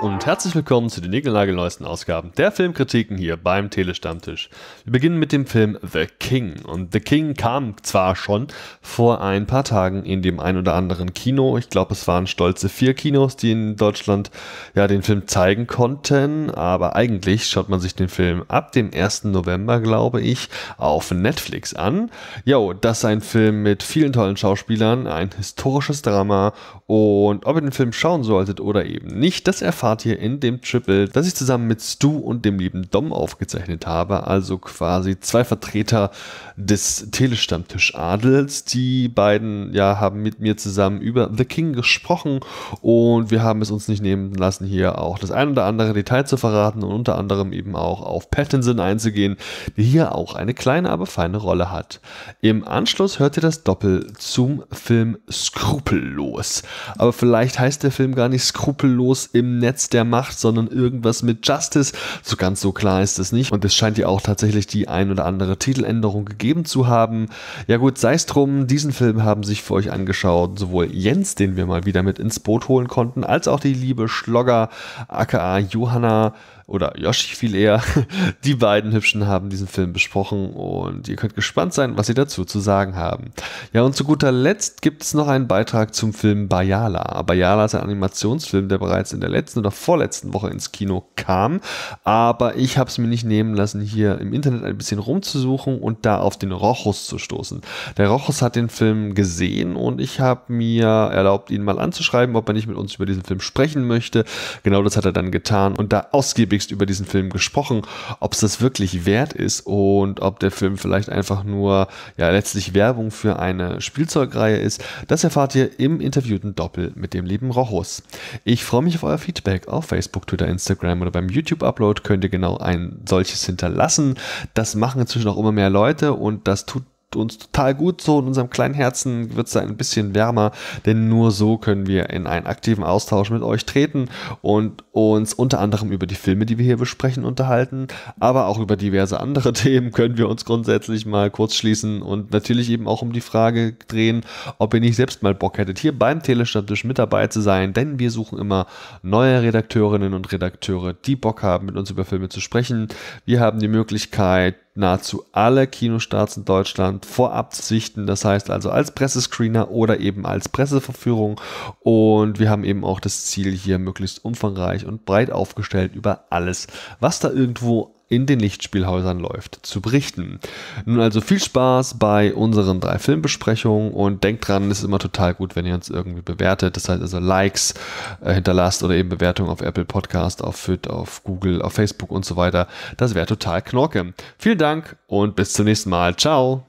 und herzlich willkommen zu den niegelnagelneuesten Ausgaben der Filmkritiken hier beim Telestammtisch. Wir beginnen mit dem Film The King. Und The King kam zwar schon vor ein paar Tagen in dem ein oder anderen Kino. Ich glaube, es waren stolze 4 Kinos, die in Deutschland ja den Film zeigen konnten. Aber eigentlich schaut man sich den Film ab dem 1. November, glaube ich, auf Netflix an. Jo, das ist ein Film mit vielen tollen Schauspielern, ein historisches Drama. Und ob ihr den Film schauen solltet oder eben nicht, das erfahrt ihr in dem Triple, das ich zusammen mit Stu und dem lieben Dom aufgezeichnet habe. Also quasi 2 Vertreter des Telestammtisch-Adels. Die beiden haben mit mir zusammen über The King gesprochen und wir haben es uns nicht nehmen lassen, hier auch das ein oder andere Detail zu verraten und unter anderem eben auch auf Pattinson einzugehen, der hier auch eine kleine, aber feine Rolle hat. Im Anschluss hört ihr das Doppel zum Film Skrupellos. Aber vielleicht heißt der Film gar nicht Skrupellos im Netz der Macht, sondern irgendwas mit Justice. So ganz so klar ist es nicht. Und es scheint ja auch tatsächlich die ein oder andere Titeländerung gegeben zu haben. Ja gut, sei es drum, diesen Film haben sich für euch angeschaut sowohl Jens, den wir mal wieder mit ins Boot holen konnten, als auch die liebe Schlogger, aka Johanna, oder Yoshi viel eher. Die beiden Hübschen haben diesen Film besprochen und ihr könnt gespannt sein, was sie dazu zu sagen haben. Ja, und zu guter Letzt gibt es noch einen Beitrag zum Film Bayala. Bayala ist ein Animationsfilm, der bereits in der letzten oder vorletzten Woche ins Kino kam, aber ich habe es mir nicht nehmen lassen, hier im Internet ein bisschen rumzusuchen und da auf den Rochus zu stoßen. Der Rochus hat den Film gesehen und ich habe mir erlaubt, ihn mal anzuschreiben, ob er nicht mit uns über diesen Film sprechen möchte. Genau das hat er dann getan und da ausgiebig über diesen Film gesprochen, ob es das wirklich wert ist und ob der Film vielleicht einfach nur letztlich Werbung für eine Spielzeugreihe ist. Das erfahrt ihr im interviewten Doppel mit dem lieben Rochus. Ich freue mich auf euer Feedback auf Facebook, Twitter, Instagram oder beim YouTube-Upload könnt ihr genau ein solches hinterlassen. Das machen inzwischen auch immer mehr Leute und das tut uns total gut, so in unserem kleinen Herzen wird es ein bisschen wärmer, denn nur so können wir in einen aktiven Austausch mit euch treten und uns unter anderem über die Filme, die wir hier besprechen, unterhalten, aber auch über diverse andere Themen können wir uns grundsätzlich mal kurz schließen und natürlich eben auch um die Frage drehen, ob ihr nicht selbst mal Bock hättet, hier beim Telestammtisch mit dabei zu sein, denn wir suchen immer neue Redakteurinnen und Redakteure, die Bock haben, mit uns über Filme zu sprechen. Wir haben die Möglichkeit, nahezu alle Kinostarts in Deutschland vorab zu sichten, das heißt also als Pressescreener oder eben als Presseverführung und wir haben eben auch das Ziel, hier möglichst umfangreich und breit aufgestellt über alles, was da irgendwo in den Lichtspielhäusern läuft, zu berichten. Nun also viel Spaß bei unseren 3 Filmbesprechungen und denkt dran, es ist immer total gut, wenn ihr uns irgendwie bewertet, das heißt also Likes hinterlasst oder eben Bewertungen auf Apple Podcast, auf FIT, auf Google, auf Facebook und so weiter. Das wäre total knorke. Vielen Dank und bis zum nächsten Mal. Ciao!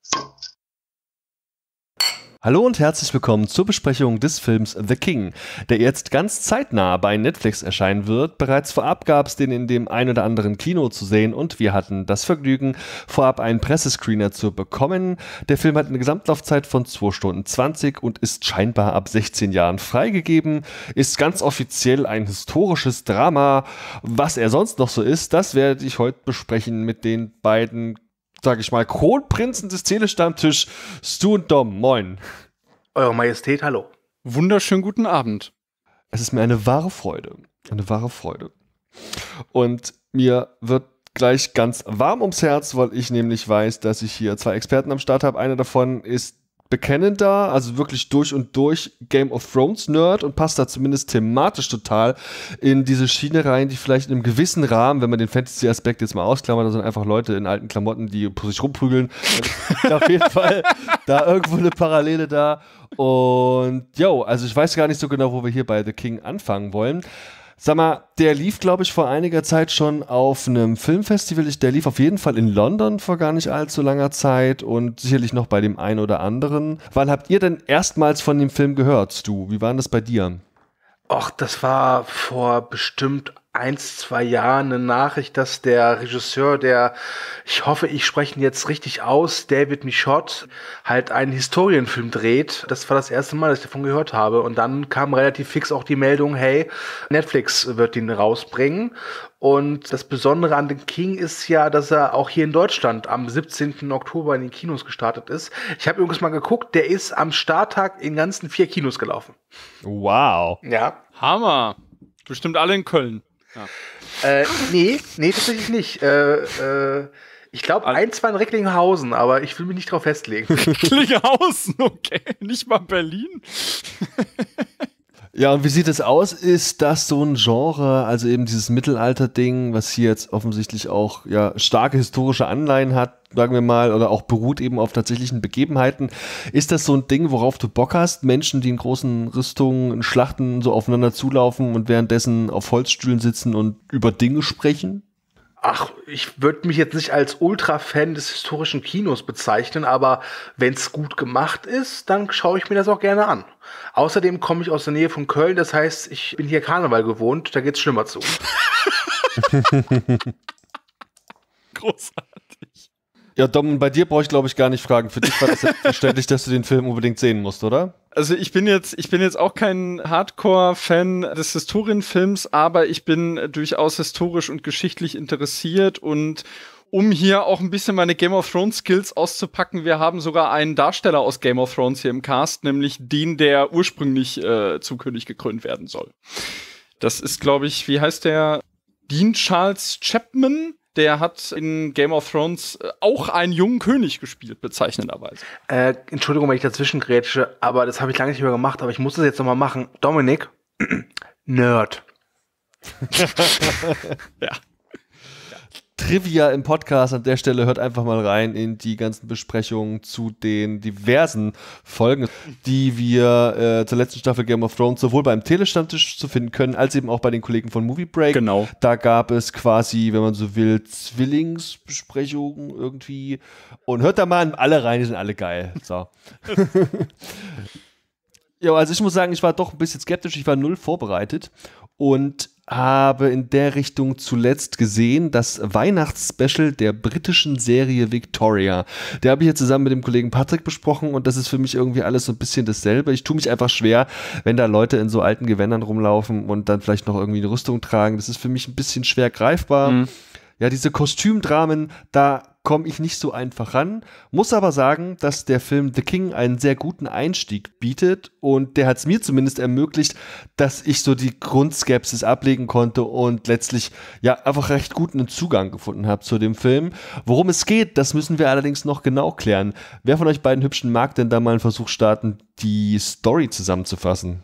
Hallo und herzlich willkommen zur Besprechung des Films The King, der jetzt ganz zeitnah bei Netflix erscheinen wird. Bereits vorab gab es den in dem ein oder anderen Kino zu sehen und wir hatten das Vergnügen, vorab einen Pressescreener zu bekommen. Der Film hat eine Gesamtlaufzeit von 2 Stunden 20 und ist scheinbar ab 16 Jahren freigegeben, ist ganz offiziell ein historisches Drama. Was er sonst noch so ist, das werde ich heute besprechen mit den beiden, sag ich mal, Kronprinzen des Telestammtisch, Stu und Dom. Moin. Eure Majestät, hallo. Wunderschönen guten Abend. Es ist mir eine wahre Freude. Eine wahre Freude. Und mir wird gleich ganz warm ums Herz, weil ich nämlich weiß, dass ich hier 2 Experten am Start habe. Einer davon ist bekennender, also wirklich durch und durch Game of Thrones Nerd und passt da zumindest thematisch total in diese Schiene rein, die vielleicht in einem gewissen Rahmen, wenn man den Fantasy-Aspekt jetzt mal ausklammert, da sind einfach Leute in alten Klamotten, die sich rumprügeln. Auf jeden Fall da irgendwo eine Parallele da. Und also ich weiß gar nicht so genau, wo wir hier bei The King anfangen wollen. Sag mal, der lief, glaube ich, vor einiger Zeit schon auf einem Filmfestival. Der lief auf jeden Fall in London vor gar nicht allzu langer Zeit und sicherlich noch bei dem einen oder anderen. Wann habt ihr denn erstmals von dem Film gehört, Stu? Wie war denn das bei dir? Och, das war vor bestimmt 1-2 Jahren eine Nachricht, dass der Regisseur, ich hoffe, ich spreche ihn jetzt richtig aus, David Michôd, halt einen Historienfilm dreht. Das war das erste Mal, dass ich davon gehört habe. Und dann kam relativ fix auch die Meldung, hey, Netflix wird ihn rausbringen. Und das Besondere an The King ist ja, dass er auch hier in Deutschland am 17. Oktober in den Kinos gestartet ist. Ich habe übrigens mal geguckt, der ist am Starttag in ganzen 4 Kinos gelaufen. Wow. Ja. Hammer. Bestimmt alle in Köln. Ja. Nee, tatsächlich nicht. Ich glaube, eins war in Recklinghausen, aber ich will mich nicht drauf festlegen. Recklinghausen, okay. Nicht mal Berlin. Ja, und wie sieht es aus? Ist das so ein Genre, also eben dieses Mittelalter-Ding, was hier jetzt offensichtlich auch ja starke historische Anleihen hat, sagen wir mal, oder auch beruht eben auf tatsächlichen Begebenheiten. Ist das so ein Ding, worauf du Bock hast? Menschen, die in großen Rüstungen, in Schlachten so aufeinander zulaufen und währenddessen auf Holzstühlen sitzen und über Dinge sprechen? Ach, ich würde mich jetzt nicht als Ultra-Fan des historischen Kinos bezeichnen, aber wenn es gut gemacht ist, dann schaue ich mir das auch gerne an. Außerdem komme ich aus der Nähe von Köln, das heißt, ich bin hier Karneval gewohnt, da geht's schlimmer zu. Großartig. Ja, Dom, bei dir brauche ich, glaube ich, gar nicht fragen. Für dich war das selbstverständlich, dass du den Film unbedingt sehen musst, oder? Also ich bin jetzt auch kein Hardcore-Fan des Historienfilms, aber ich bin durchaus historisch und geschichtlich interessiert und um hier auch ein bisschen meine Game of Thrones Skills auszupacken, wir haben sogar einen Darsteller aus Game of Thrones hier im Cast, nämlich den, der ursprünglich zum König gekrönt werden soll. Das ist, glaube ich, wie heißt der? Dean Charles Chapman. Der hat in Game of Thrones auch einen jungen König gespielt, bezeichnenderweise. Entschuldigung, wenn ich dazwischen grätsche, aber das habe ich lange nicht mehr gemacht, aber ich muss das jetzt nochmal machen. Dominik, Nerd. Ja. Trivia im Podcast an der Stelle, hört einfach mal rein in die ganzen Besprechungen zu den diversen Folgen, die wir zur letzten Staffel Game of Thrones sowohl beim Telestammtisch zu finden können, als eben auch bei den Kollegen von Movie Break. Genau. Da gab es quasi, wenn man so will, Zwillingsbesprechungen irgendwie. Und hört da mal an alle rein, die sind alle geil. So. Ja, also ich muss sagen, ich war doch ein bisschen skeptisch, ich war null vorbereitet und habe in der Richtung zuletzt gesehen das Weihnachtsspecial der britischen Serie Victoria. Der habe ich jetzt zusammen mit dem Kollegen Patrick besprochen und das ist für mich irgendwie alles so ein bisschen dasselbe. Ich tue mich einfach schwer, wenn da Leute in so alten Gewändern rumlaufen und dann vielleicht noch irgendwie eine Rüstung tragen. Das ist für mich ein bisschen schwer greifbar. Mhm. Ja, diese Kostümdramen, da komme ich nicht so einfach ran. Muss aber sagen, dass der Film The King einen sehr guten Einstieg bietet und der hat es mir zumindest ermöglicht, dass ich so die Grundskepsis ablegen konnte und letztlich ja einfach recht guten Zugang gefunden habe zu dem Film. Worum es geht, das müssen wir allerdings noch genau klären. Wer von euch beiden Hübschen mag denn da mal einen Versuch starten, die Story zusammenzufassen?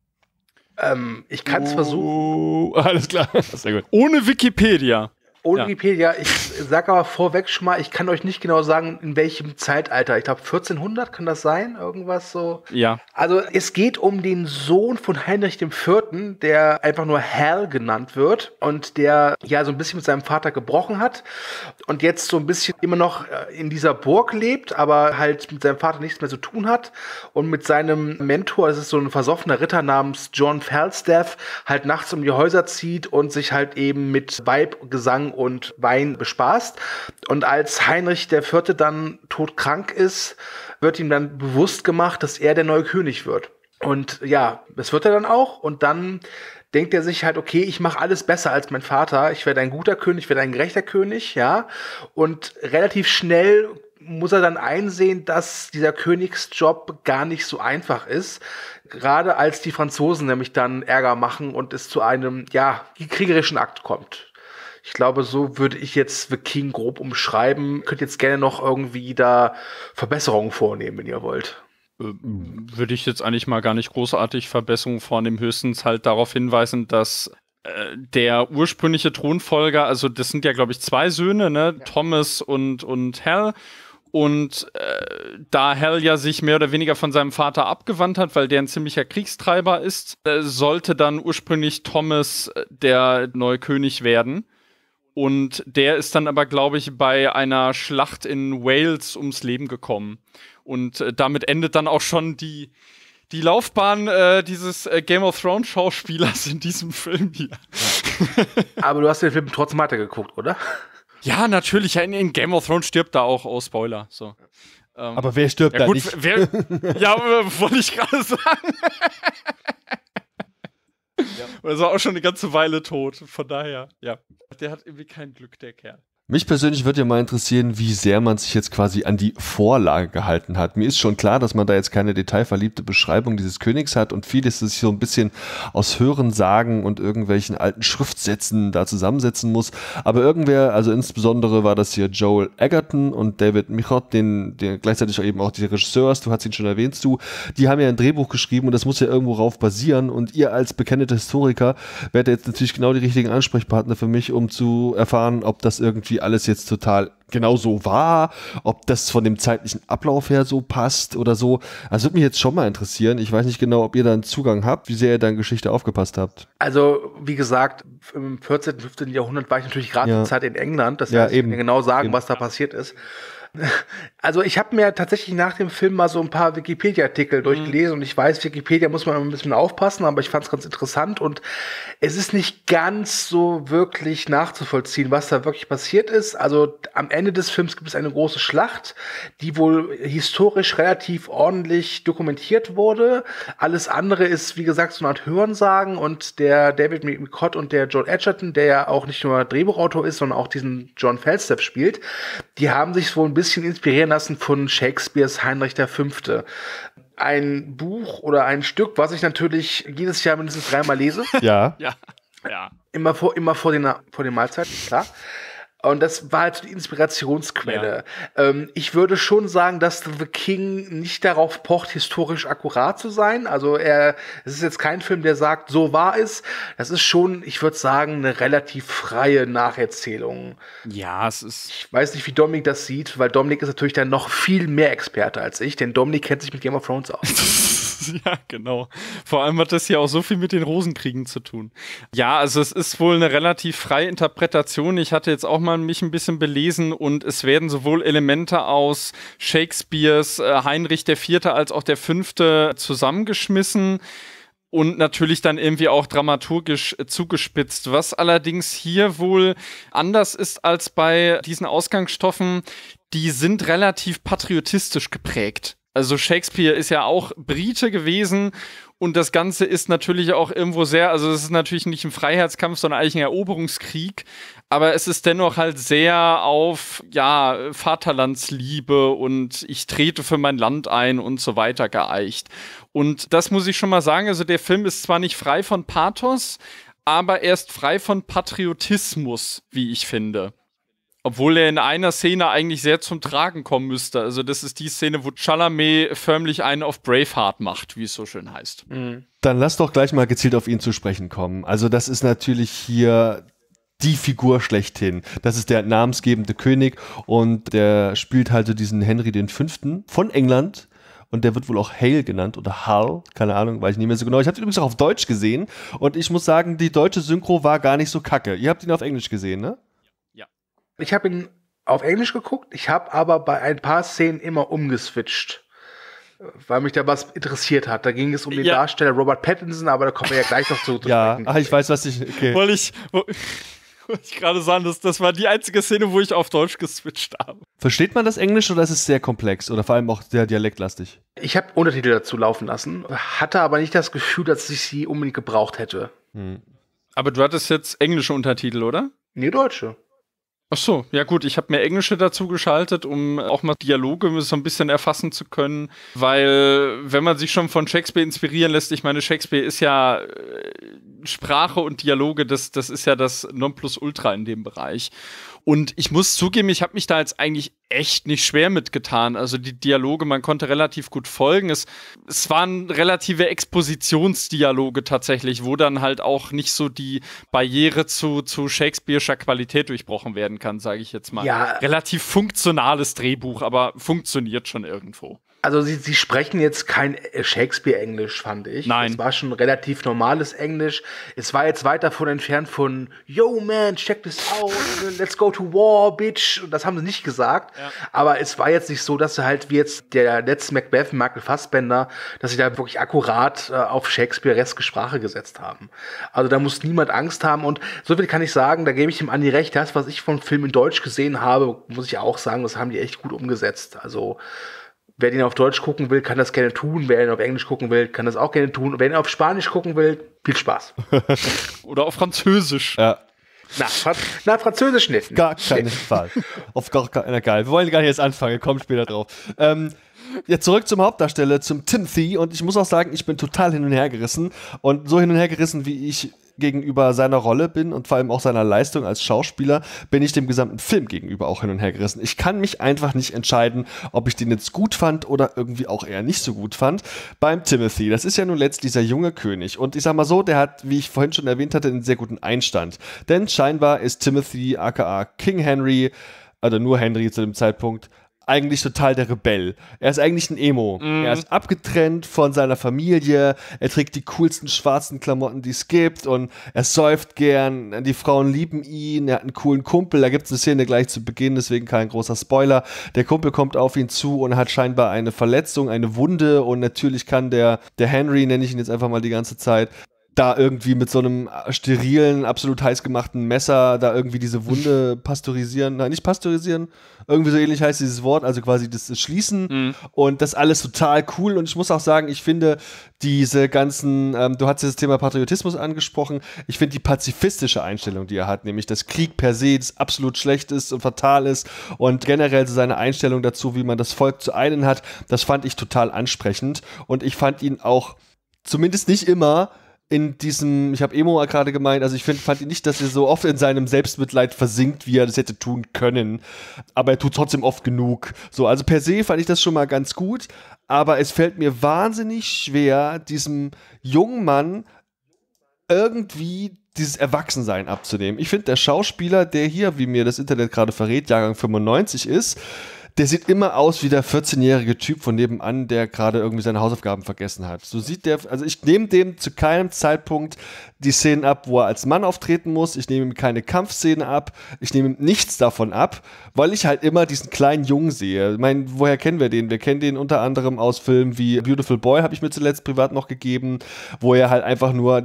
Ich kann es versuchen. Alles klar. Sehr gut. Ohne Wikipedia. Ohne Wikipedia, ich sage aber vorweg schon mal, ich kann euch nicht genau sagen, in welchem Zeitalter. Ich glaube 1400, kann das sein? Irgendwas so? Ja. Also es geht um den Sohn von Heinrich IV., der einfach nur Hal genannt wird und der ja so ein bisschen mit seinem Vater gebrochen hat und jetzt so ein bisschen immer noch in dieser Burg lebt, aber halt mit seinem Vater nichts mehr zu tun hat und mit seinem Mentor, das ist so ein versoffener Ritter namens John Falstaff, halt nachts um die Häuser zieht und sich halt eben mit Weib, Gesang und Wein bespaßt. Und als Heinrich IV. Dann todkrank ist, wird ihm dann bewusst gemacht, dass er der neue König wird. Und ja, das wird er dann auch. Und dann denkt er sich halt, okay, ich mache alles besser als mein Vater. Ich werde ein guter König, ich werde ein gerechter König, ja. Und relativ schnell muss er dann einsehen, dass dieser Königsjob gar nicht so einfach ist. Gerade als die Franzosen nämlich dann Ärger machen und es zu einem, ja, kriegerischen Akt kommt. Ich glaube, so würde ich jetzt The King grob umschreiben. Könnt jetzt gerne noch irgendwie da Verbesserungen vornehmen, wenn ihr wollt. Würde ich jetzt eigentlich mal gar nicht großartig Verbesserungen vornehmen, höchstens halt darauf hinweisen, dass der ursprüngliche Thronfolger, also das sind ja, glaube ich, 2 Söhne, ne? Ja. Thomas und Hal. Und da Hal ja sich mehr oder weniger von seinem Vater abgewandt hat, weil der ein ziemlicher Kriegstreiber ist, sollte dann ursprünglich Thomas der neue König werden. Und der ist dann aber, glaube ich, bei einer Schlacht in Wales ums Leben gekommen. Und damit endet dann auch schon die Laufbahn dieses Game of Thrones Schauspielers in diesem Film hier. Aber du hast den Film trotzdem weitergeguckt, oder? Ja, natürlich. In Game of Thrones stirbt da auch. Oh, Spoiler. So. Aber wer stirbt da nicht? Ja, wollte ich gerade sagen. Ja. Er ist auch schon eine ganze Weile tot. Von daher, ja. Der hat irgendwie kein Glück, der Kerl. Mich persönlich würde ja mal interessieren, wie sehr man sich jetzt quasi an die Vorlage gehalten hat. Mir ist schon klar, dass man da jetzt keine detailverliebte Beschreibung dieses Königs hat und vieles sich so ein bisschen aus Hörensagen und irgendwelchen alten Schriftsätzen da zusammensetzen muss. Aber irgendwer, also insbesondere war das hier Joel Edgerton und David Michôd, der gleichzeitig eben auch die Regisseurs, du hast ihn schon erwähnt, die haben ja ein Drehbuch geschrieben und das muss ja irgendwo rauf basieren und ihr als bekennender Historiker werdet jetzt natürlich genau die richtigen Ansprechpartner für mich, um zu erfahren, ob das irgendwie alles jetzt total genau so war, ob das von dem zeitlichen Ablauf her so passt oder so. Also würde mich jetzt schon mal interessieren. Ich weiß nicht genau, ob ihr da einen Zugang habt, wie sehr ihr da in Geschichte aufgepasst habt. Also, wie gesagt, im 14., 15. Jahrhundert war ich natürlich gerade zur Zeit in England. Das heißt, ich kann mir genau sagen, was da passiert ist. Also ich habe mir tatsächlich nach dem Film mal so ein paar Wikipedia-Artikel durchgelesen und ich weiß, Wikipedia muss man ein bisschen aufpassen, aber ich fand es ganz interessant und es ist nicht ganz so wirklich nachzuvollziehen, was da wirklich passiert ist. Also am Ende des Films gibt es eine große Schlacht, die wohl historisch relativ ordentlich dokumentiert wurde. Alles andere ist, wie gesagt, so eine Art Hörensagen und der David Michôd und der Joel Edgerton, der ja auch nicht nur Drehbuchautor ist, sondern auch diesen John Falstaff spielt, die haben sich wohl ein bisschen inspirieren lassen von Shakespeares Heinrich V. Ein Buch oder ein Stück, was ich natürlich jedes Jahr mindestens 3-mal lese. Ja. Immer vor den Mahlzeiten, klar. Und das war halt die Inspirationsquelle. Ja. Ich würde schon sagen, dass The King nicht darauf pocht, historisch akkurat zu sein. Also es ist jetzt kein Film, der sagt, so war es. Das ist schon, ich würde sagen, eine relativ freie Nacherzählung. Ja, es ist... Ich weiß nicht, wie Dominik das sieht, weil Dominik ist natürlich dann noch viel mehr Experte als ich, denn Dominik kennt sich mit Game of Thrones aus. Ja, genau. Vor allem hat das hier auch so viel mit den Rosenkriegen zu tun. Ja, also es ist wohl eine relativ freie Interpretation. Ich hatte jetzt auch mal mich ein bisschen belesen und es werden sowohl Elemente aus Shakespeares Heinrich IV. Als auch der V. zusammengeschmissen und natürlich dann irgendwie auch dramaturgisch zugespitzt. Was allerdings hier wohl anders ist als bei diesen Ausgangsstoffen, die sind relativ patriotistisch geprägt. Also Shakespeare ist ja auch Brite gewesen und das Ganze ist natürlich auch irgendwo sehr, also es ist natürlich nicht ein Freiheitskampf, sondern eigentlich ein Eroberungskrieg, aber es ist dennoch halt sehr auf, ja, Vaterlandsliebe und ich trete für mein Land ein und so weiter geeicht. Und das muss ich schon mal sagen, also der Film ist zwar nicht frei von Pathos, aber er ist frei von Patriotismus, wie ich finde. Obwohl er in einer Szene eigentlich sehr zum Tragen kommen müsste. Also das ist die Szene, wo Chalamet förmlich einen auf Braveheart macht, wie es so schön heißt. Dann lass doch gleich mal gezielt auf ihn zu sprechen kommen. Also das ist natürlich hier die Figur schlechthin. Das ist der namensgebende König und der spielt halt so diesen Henry V. von England. Und der wird wohl auch Hale genannt oder Hal, keine Ahnung, weiß ich nicht mehr so genau. Ich habe ihn übrigens auch auf Deutsch gesehen und ich muss sagen, die deutsche Synchro war gar nicht so kacke. Ihr habt ihn auf Englisch gesehen, ne? Ich habe ihn auf Englisch geguckt, ich habe aber bei ein paar Szenen immer umgeswitcht, weil mich da was interessiert hat. Da ging es um den Darsteller Robert Pattinson, aber da kommen wir ja gleich noch zu. Ja, ich weiß, was ich... Okay. Wollte ich gerade sagen, das war die einzige Szene, wo ich auf Deutsch geswitcht habe. Versteht man das Englisch oder ist es sehr komplex oder vor allem auch sehr dialektlastig? Ich habe Untertitel dazu laufen lassen, hatte aber nicht das Gefühl, dass ich sie unbedingt gebraucht hätte. Aber du hattest jetzt englische Untertitel, oder? Nee, deutsche. Ach so, ja gut, ich habe mir englische dazu geschaltet, um auch mal Dialoge so ein bisschen erfassen zu können, weil wenn man sich schon von Shakespeare inspirieren lässt, ich meine, Shakespeare ist ja Sprache und Dialoge, das ist ja das Nonplusultra in dem Bereich. Und ich muss zugeben, ich habe mich da jetzt eigentlich echt nicht schwer mitgetan. Also die Dialoge, man konnte relativ gut folgen. Es waren relative Expositionsdialoge tatsächlich, wo dann halt auch nicht so die Barriere zu Shakespeare'scher Qualität durchbrochen werden kann, sage ich jetzt mal. Ja. Relativ funktionales Drehbuch, aber funktioniert schon irgendwo. Also sie sprechen jetzt kein Shakespeare-Englisch, fand ich. Nein. Es war schon relativ normales Englisch. Es war jetzt weit davon entfernt von Yo, man, check this out, let's go to war, bitch. Und das haben sie nicht gesagt. Ja. Aber es war jetzt nicht so, dass sie halt wie jetzt der letzte Macbeth, Michael Fassbender, dass sie da wirklich akkurat auf Shakespeare-eske Sprache gesetzt haben. Also da muss niemand Angst haben. Und so viel kann ich sagen, da gebe ich dem Andi recht. Das, was ich vom Film in Deutsch gesehen habe, muss ich auch sagen, das haben die echt gut umgesetzt. Also wer den auf Deutsch gucken will, kann das gerne tun. Wer ihn auf Englisch gucken will, kann das auch gerne tun. Und wer ihn auf Spanisch gucken will, viel Spaß. Oder auf Französisch. Ja. Na, Französisch nicht. Gar keinen Fall. Auf gar keinen Fall. Wir wollen gar nicht jetzt anfangen, wir kommen später drauf. Ja, zurück zum Hauptdarsteller, zum Timothy. Und ich muss auch sagen, ich bin total hin und her gerissen. Und so hin und her gerissen, wie ich gegenüber seiner Rolle bin und vor allem auch seiner Leistung als Schauspieler, bin ich dem gesamten Film gegenüber auch hin und her gerissen. Ich kann mich einfach nicht entscheiden, ob ich den jetzt gut fand oder irgendwie auch eher nicht so gut fand. Beim Timothy, das ist ja nun letzt dieser junge König. Und ich sag mal so, der hat, wie ich vorhin schon erwähnt hatte, einen sehr guten Einstand. Denn scheinbar ist Timothy, aka King Henry, also nur Henry zu dem Zeitpunkt, eigentlich total der Rebell. Er ist eigentlich ein Emo. Er ist abgetrennt von seiner Familie, er trägt die coolsten schwarzen Klamotten, die es gibt und er säuft gern, die Frauen lieben ihn, er hat einen coolen Kumpel, da gibt es eine Szene gleich zu Beginn, deswegen kein großer Spoiler. Der Kumpel kommt auf ihn zu und hat scheinbar eine Verletzung, eine Wunde und natürlich kann der Henry, nenne ich ihn jetzt einfach mal die ganze Zeit, da irgendwie mit so einem sterilen, absolut heiß gemachten Messer da irgendwie diese Wunde pasteurisieren, nein, nicht pasteurisieren, irgendwie so ähnlich heißt dieses Wort, also quasi das Schließen und das alles total cool und ich muss auch sagen, ich finde diese ganzen, du hast das Thema Patriotismus angesprochen, ich finde die pazifistische Einstellung, die er hat, nämlich dass Krieg per se absolut schlecht ist und fatal ist und generell so seine Einstellung dazu, wie man das Volk zu einen hat, das fand ich total ansprechend und ich fand ihn auch, zumindest nicht immer, in diesem, ich habe Emo gerade gemeint, also ich fand ihn nicht, dass er so oft in seinem Selbstmitleid versinkt, wie er das hätte tun können, aber er tut trotzdem oft genug. So, also per se fand ich das schon mal ganz gut, aber es fällt mir wahnsinnig schwer, diesem jungen Mann irgendwie dieses Erwachsensein abzunehmen. Ich finde, der Schauspieler, der hier, wie mir das Internet gerade verrät, Jahrgang 95 ist, der sieht immer aus wie der 14-jährige Typ von nebenan, der gerade irgendwie seine Hausaufgaben vergessen hat. So sieht der, also ich nehme dem zu keinem Zeitpunkt die Szenen ab, wo er als Mann auftreten muss. Ich nehme ihm keine Kampfszene ab. Ich nehme ihm nichts davon ab, weil ich halt immer diesen kleinen Jungen sehe. Ich meine, woher kennen wir den? Wir kennen den unter anderem aus Filmen wie Beautiful Boy, habe ich mir zuletzt privat noch gegeben, wo er halt einfach nur,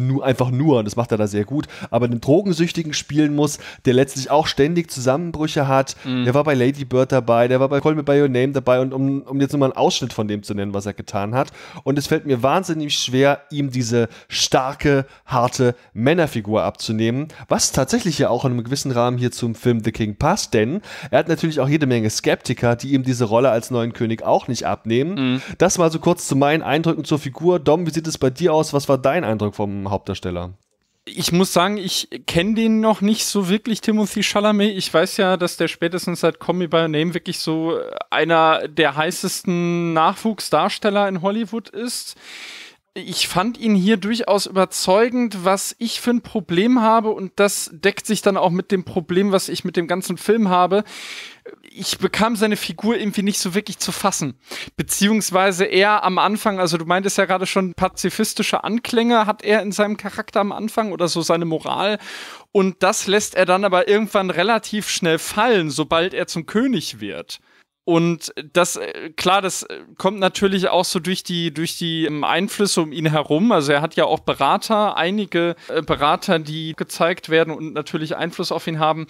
und das macht er da sehr gut, aber einen Drogensüchtigen spielen muss, der letztlich auch ständig Zusammenbrüche hat. Der war bei Lady Bird dabei, der war bei Call Me By Your Name dabei und um jetzt nur mal einen Ausschnitt von dem zu nennen, was er getan hat. Und es fällt mir wahnsinnig schwer, ihm diese starke, harte Männerfigur abzunehmen, was tatsächlich ja auch in einem gewissen Rahmen hier zum Film The King passt, denn er hat natürlich auch jede Menge Skeptiker, die ihm diese Rolle als neuen König auch nicht abnehmen. Das mal so kurz zu meinen Eindrücken zur Figur. Dom, wie sieht es bei dir aus? Was war dein Eindruck vom Hauptdarsteller? Ich muss sagen, ich kenne den noch nicht so wirklich, Timothée Chalamet. Ich weiß ja, dass der spätestens seit Call Me By Your Name wirklich so einer der heißesten Nachwuchsdarsteller in Hollywood ist. Ich fand ihn hier durchaus überzeugend, was ich für ein Problem habe, und das deckt sich dann auch mit dem Problem, was ich mit dem ganzen Film habe. Ich bekam seine Figur irgendwie nicht so wirklich zu fassen. Beziehungsweise er am Anfang, also du meintest ja gerade schon, pazifistische Anklänge hat er in seinem Charakter am Anfang oder so seine Moral. Und das lässt er dann aber irgendwann relativ schnell fallen, sobald er zum König wird. Und das, klar, das kommt natürlich auch so durch die Einflüsse um ihn herum. Also er hat ja auch Berater, einige Berater, die gezeigt werden und natürlich Einfluss auf ihn haben.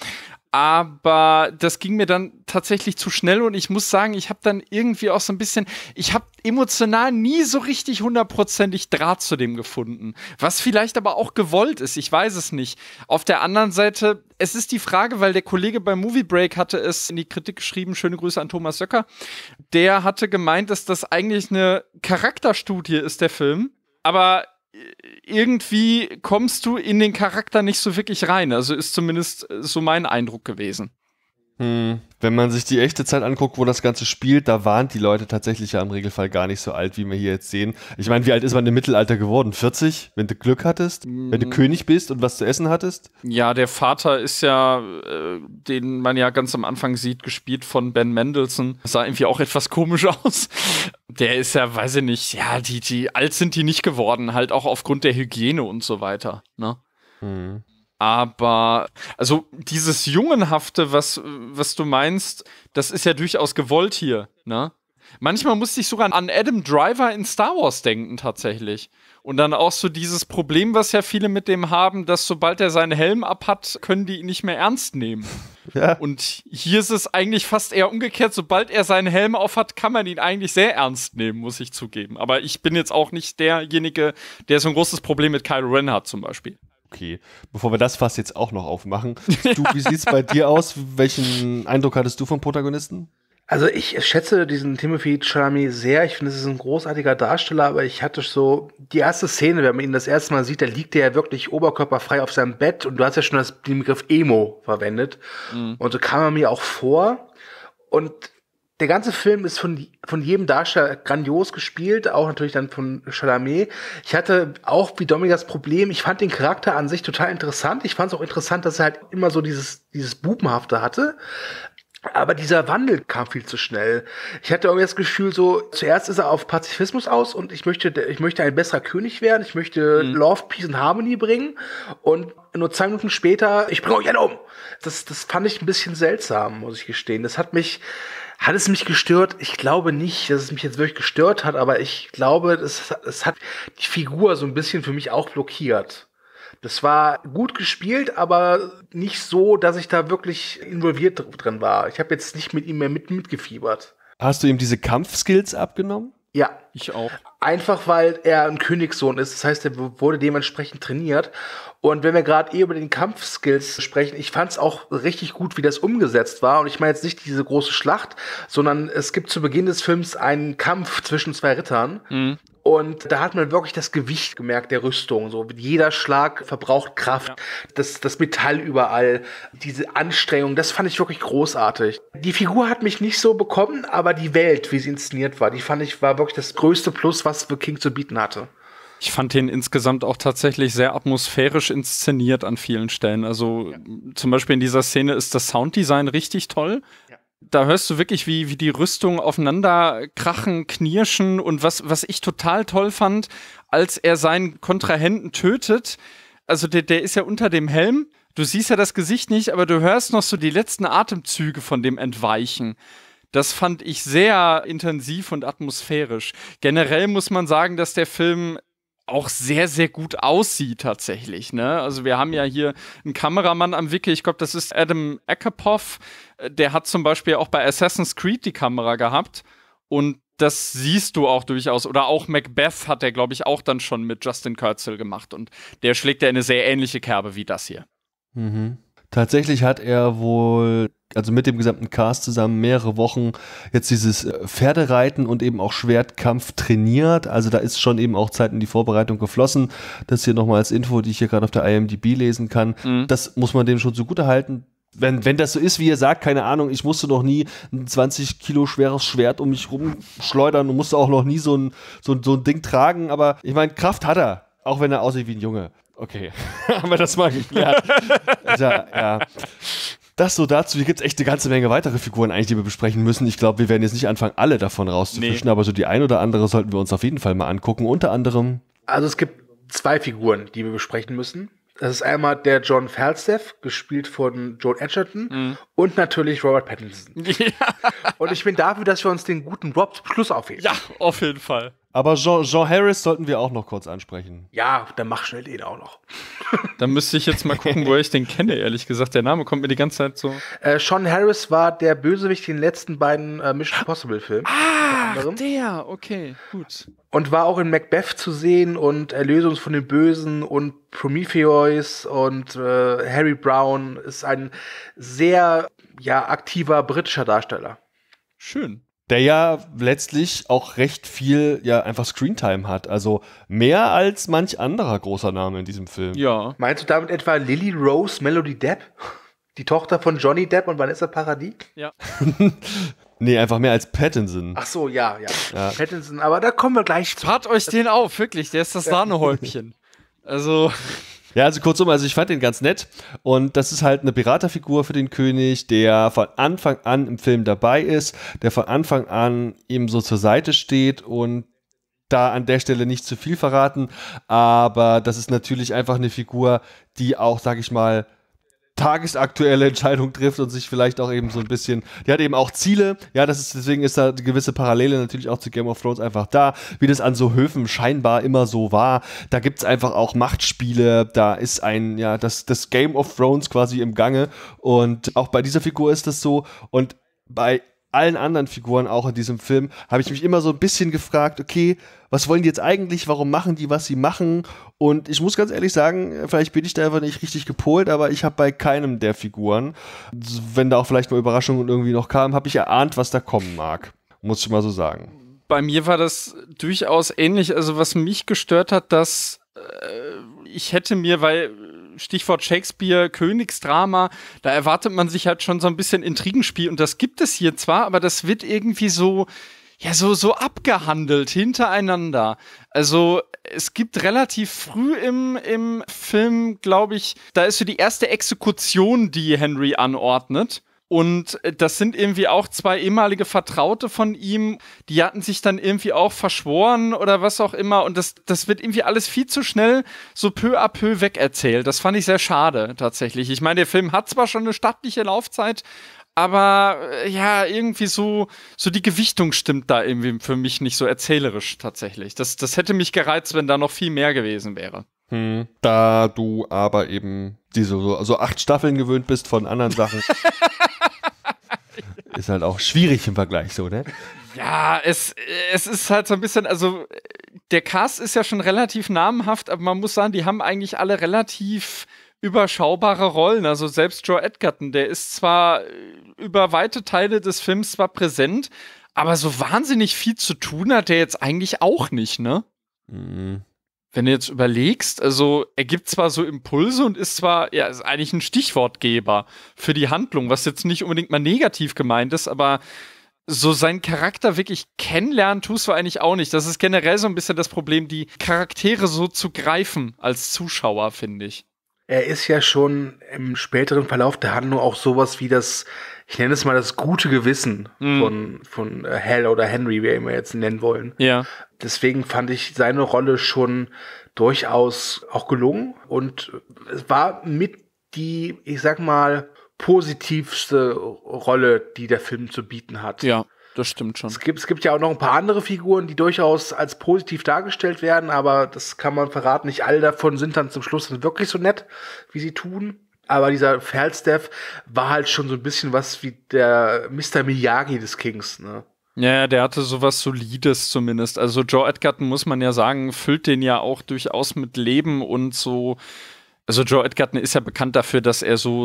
Aber das ging mir dann tatsächlich zu schnell und ich muss sagen, ich habe dann irgendwie auch so ein bisschen, ich habe emotional nie so richtig 100%ig Draht zu dem gefunden. Was vielleicht aber auch gewollt ist, ich weiß es nicht. Auf der anderen Seite, es ist die Frage, weil der Kollege beim Movie Break hatte es in die Kritik geschrieben, schöne Grüße an Thomas Söcker, der hatte gemeint, dass das eigentlich eine Charakterstudie ist, der Film, aber irgendwie kommst du in den Charakter nicht so wirklich rein. Also ist zumindest so mein Eindruck gewesen. Wenn man sich die echte Zeit anguckt, wo das Ganze spielt, da waren die Leute tatsächlich ja im Regelfall gar nicht so alt, wie wir hier jetzt sehen. Ich meine, wie alt ist man im Mittelalter geworden? 40? Wenn du Glück hattest? Wenn du König bist und was zu essen hattest? Ja, der Vater ist ja, den man ja ganz am Anfang sieht, gespielt von Ben Mendelsohn. Sah irgendwie auch etwas komisch aus. Der ist ja, weiß ich nicht, ja, die alt sind die nicht geworden, halt auch aufgrund der Hygiene und so weiter, ne? Aber, also dieses Jungenhafte, was du meinst, das ist ja durchaus gewollt hier, ne? Manchmal musste ich sogar an Adam Driver in Star Wars denken, tatsächlich. Und dann auch so dieses Problem, was ja viele mit dem haben, dass sobald er seinen Helm abhat, können die ihn nicht mehr ernst nehmen. Ja. Und hier ist es eigentlich fast eher umgekehrt. Sobald er seinen Helm aufhat, kann man ihn eigentlich sehr ernst nehmen, muss ich zugeben. Aber ich bin jetzt auch nicht derjenige, der so ein großes Problem mit Kylo Ren hat, zum Beispiel. Okay, bevor wir das Fass jetzt auch noch aufmachen, wie sieht es bei dir aus? Welchen Eindruck hattest du vom Protagonisten? Also ich schätze diesen Timothy Chalamet sehr. Ich finde, es ist ein großartiger Darsteller, aber ich hatte so die erste Szene, wenn man ihn das erste Mal sieht, da liegt er ja wirklich oberkörperfrei auf seinem Bett und du hast ja schon den Begriff Emo verwendet. Und so kam er mir auch vor. Und der ganze Film ist von jedem Darsteller grandios gespielt, auch natürlich dann von Chalamet. Ich hatte auch wie Dominik das Problem, ich fand den Charakter an sich total interessant. Ich fand es auch interessant, dass er halt immer so dieses Bubenhafte hatte. Aber dieser Wandel kam viel zu schnell. Ich hatte irgendwie das Gefühl, so, zuerst ist er auf Pazifismus aus und ich möchte ein besserer König werden, ich möchte Love, Peace and Harmony bringen und nur 2 Minuten später, ich bringe euch alle um. Das fand ich ein bisschen seltsam, muss ich gestehen. Hat es mich gestört? Ich glaube nicht, dass es mich jetzt wirklich gestört hat, aber ich glaube, es hat die Figur so ein bisschen für mich auch blockiert. Das war gut gespielt, aber nicht so, dass ich da wirklich involviert drin war. Ich habe jetzt nicht mit ihm mehr mitgefiebert. Hast du ihm diese Kampfskills abgenommen? Ja. Ich auch. Einfach, weil er ein Königssohn ist. Das heißt, er wurde dementsprechend trainiert. Und wenn wir gerade über den Kampfskills sprechen, ich fand es auch richtig gut, wie das umgesetzt war. Und ich meine jetzt nicht diese große Schlacht, sondern es gibt zu Beginn des Films einen Kampf zwischen 2 Rittern. Und da hat man wirklich das Gewicht gemerkt der Rüstung. So, jeder Schlag verbraucht Kraft. Ja. Das Metall überall, diese Anstrengung, das fand ich wirklich großartig. Die Figur hat mich nicht so bekommen, aber die Welt, wie sie inszeniert war, die fand ich war wirklich das größte Plus, was The King zu bieten hatte. Ich fand den insgesamt auch tatsächlich sehr atmosphärisch inszeniert an vielen Stellen. Also zum Beispiel in dieser Szene ist das Sounddesign richtig toll. Ja. Da hörst du wirklich, wie die Rüstungen aufeinander krachen, knirschen und was ich total toll fand, als er seinen Kontrahenten tötet, also der ist ja unter dem Helm, du siehst ja das Gesicht nicht, aber du hörst noch so die letzten Atemzüge von dem Entweichen. Das fand ich sehr intensiv und atmosphärisch. Generell muss man sagen, dass der Film auch sehr, sehr gut aussieht tatsächlich, ne? Also wir haben ja hier einen Kameramann am Wickel, ich glaube, das ist Adam Eckerpoff, der hat zum Beispiel auch bei Assassin's Creed die Kamera gehabt und das siehst du auch durchaus. Oder auch Macbeth hat der, glaube ich, auch dann schon mit Justin Kurzel gemacht und der schlägt ja eine sehr ähnliche Kerbe wie das hier. Mhm. Tatsächlich hat er wohl, also mit dem gesamten Cast zusammen, mehrere Wochen jetzt dieses Pferdereiten und eben auch Schwertkampf trainiert. Also da ist schon eben auch Zeit in die Vorbereitung geflossen. Das hier nochmal als Info, die ich hier gerade auf der IMDb lesen kann. Das muss man dem schon zugutehalten. Wenn das so ist, wie ihr sagt, keine Ahnung, ich musste noch nie ein 20 Kilo schweres Schwert um mich rumschleudern und musste auch noch nie so ein Ding tragen. Aber ich meine, Kraft hat er, auch wenn er aussieht wie ein Junge. Okay, haben wir das mal geklärt. Ja. Das so dazu. Hier gibt es echt eine ganze Menge weitere Figuren eigentlich, die wir besprechen müssen. Ich glaube, wir werden jetzt nicht anfangen, alle davon rauszufischen, aber so die ein oder andere sollten wir uns auf jeden Fall mal angucken. Unter anderem... Also es gibt 2 Figuren, die wir besprechen müssen. Das ist einmal der John Falstaff, gespielt von Joel Edgerton, und natürlich Robert Pattinson. Ja. Und ich bin dafür, dass wir uns den guten Rob Plus aufheben. Ja, auf jeden Fall. Aber Jean Harris sollten wir auch noch kurz ansprechen. Ja, dann mach schnell den auch noch. Dann müsste ich jetzt mal gucken, wo ich den kenne, ehrlich gesagt. Der Name kommt mir die ganze Zeit so. Sean Harris war der Bösewicht in den letzten beiden Mission Impossible-Filmen. Der, okay, gut. Und war auch in Macbeth zu sehen und Erlösung von den Bösen und Prometheus und Harry Brown ist ein sehr aktiver britischer Darsteller. Schön. Der ja letztlich auch recht viel einfach Screentime hat. Also mehr als manch anderer großer Name in diesem Film. Ja. Meinst du damit etwa Lily Rose Melody Depp? Die Tochter von Johnny Depp und Vanessa Paradis? Ja. Nee, einfach mehr als Pattinson. Ach so, ja. Pattinson, aber da kommen wir gleich zu. Spart euch den auf, wirklich. Der ist das Sahnehäubchen. Also... Ja, also kurzum, ich fand den ganz nett und das ist halt eine Beraterfigur für den König, der von Anfang an im Film dabei ist, der von Anfang an ihm so zur Seite steht und da an der Stelle nicht zu viel verraten, aber das ist natürlich einfach eine Figur, die auch, sag ich mal, tagesaktuelle Entscheidung trifft und sich vielleicht auch eben so ein bisschen, die hat eben auch Ziele, deswegen ist da eine gewisse Parallele natürlich auch zu Game of Thrones einfach da, wie das an so Höfen scheinbar immer so war, da gibt es einfach auch Machtspiele, da ist das Game of Thrones quasi im Gange und auch bei dieser Figur ist das so und bei allen anderen Figuren auch in diesem Film, habe ich mich immer so ein bisschen gefragt, okay, was wollen die jetzt eigentlich, warum machen die, was sie machen? Und ich muss ganz ehrlich sagen, vielleicht bin ich da einfach nicht richtig gepolt, aber ich habe bei keinem der Figuren, wenn da auch vielleicht mal Überraschungen irgendwie noch kamen, habe ich erahnt, was da kommen mag. Muss ich mal so sagen. Bei mir war das durchaus ähnlich. Also was mich gestört hat, dass ich hätte mir, weil Stichwort Shakespeare, Königsdrama, da erwartet man sich halt schon so ein bisschen Intrigenspiel und das gibt es hier zwar, aber das wird irgendwie so abgehandelt hintereinander. Also es gibt relativ früh im Film, glaube ich, da ist so die erste Exekution, die Henry anordnet. Und das sind irgendwie auch 2 ehemalige Vertraute von ihm, die hatten sich dann irgendwie auch verschworen oder was auch immer. Und das wird irgendwie alles viel zu schnell so peu à peu wegerzählt. Das fand ich sehr schade, tatsächlich. Ich meine, der Film hat zwar schon eine stattliche Laufzeit, aber ja, irgendwie so die Gewichtung stimmt da irgendwie für mich nicht so erzählerisch tatsächlich. Das hätte mich gereizt, wenn da noch viel mehr gewesen wäre. Da du aber eben diese so 8 Staffeln gewöhnt bist von anderen Sachen. Ist halt auch schwierig im Vergleich so, ne? Ja, es ist halt so ein bisschen, also der Cast ist ja schon relativ namenhaft, aber man muss sagen, die haben eigentlich alle relativ überschaubare Rollen. Also selbst Joe Edgerton, der ist zwar über weite Teile des Films zwar präsent, aber so wahnsinnig viel zu tun hat der jetzt eigentlich auch nicht, ne? Mhm. Wenn du jetzt überlegst, also er gibt zwar so Impulse und ist zwar, ja, ist eigentlich ein Stichwortgeber für die Handlung, was jetzt nicht unbedingt mal negativ gemeint ist, aber so seinen Charakter wirklich kennenlernen tust du eigentlich auch nicht. Das ist generell so ein bisschen das Problem, die Charaktere so zu greifen als Zuschauer, finde ich. Er ist ja schon im späteren Verlauf der Handlung auch sowas wie das, ich nenne es mal das gute Gewissen von Hal oder Henry, wie wir ihn jetzt nennen wollen. Ja. Deswegen fand ich seine Rolle schon durchaus auch gelungen und es war mit die, ich sag mal, positivste Rolle, die der Film zu bieten hat. Ja, das stimmt schon. Es gibt ja auch noch ein paar andere Figuren, die durchaus als positiv dargestellt werden, aber das kann man verraten. Nicht alle davon sind dann zum Schluss wirklich so nett, wie sie tun. Aber dieser Falstaff war halt schon so ein bisschen was wie der Mr. Miyagi des Kings, ne? Ja, der hatte sowas Solides zumindest. Also Joe Edgerton, muss man ja sagen, füllt den ja auch durchaus mit Leben und so. Also Joe Edgerton ist ja bekannt dafür, dass er so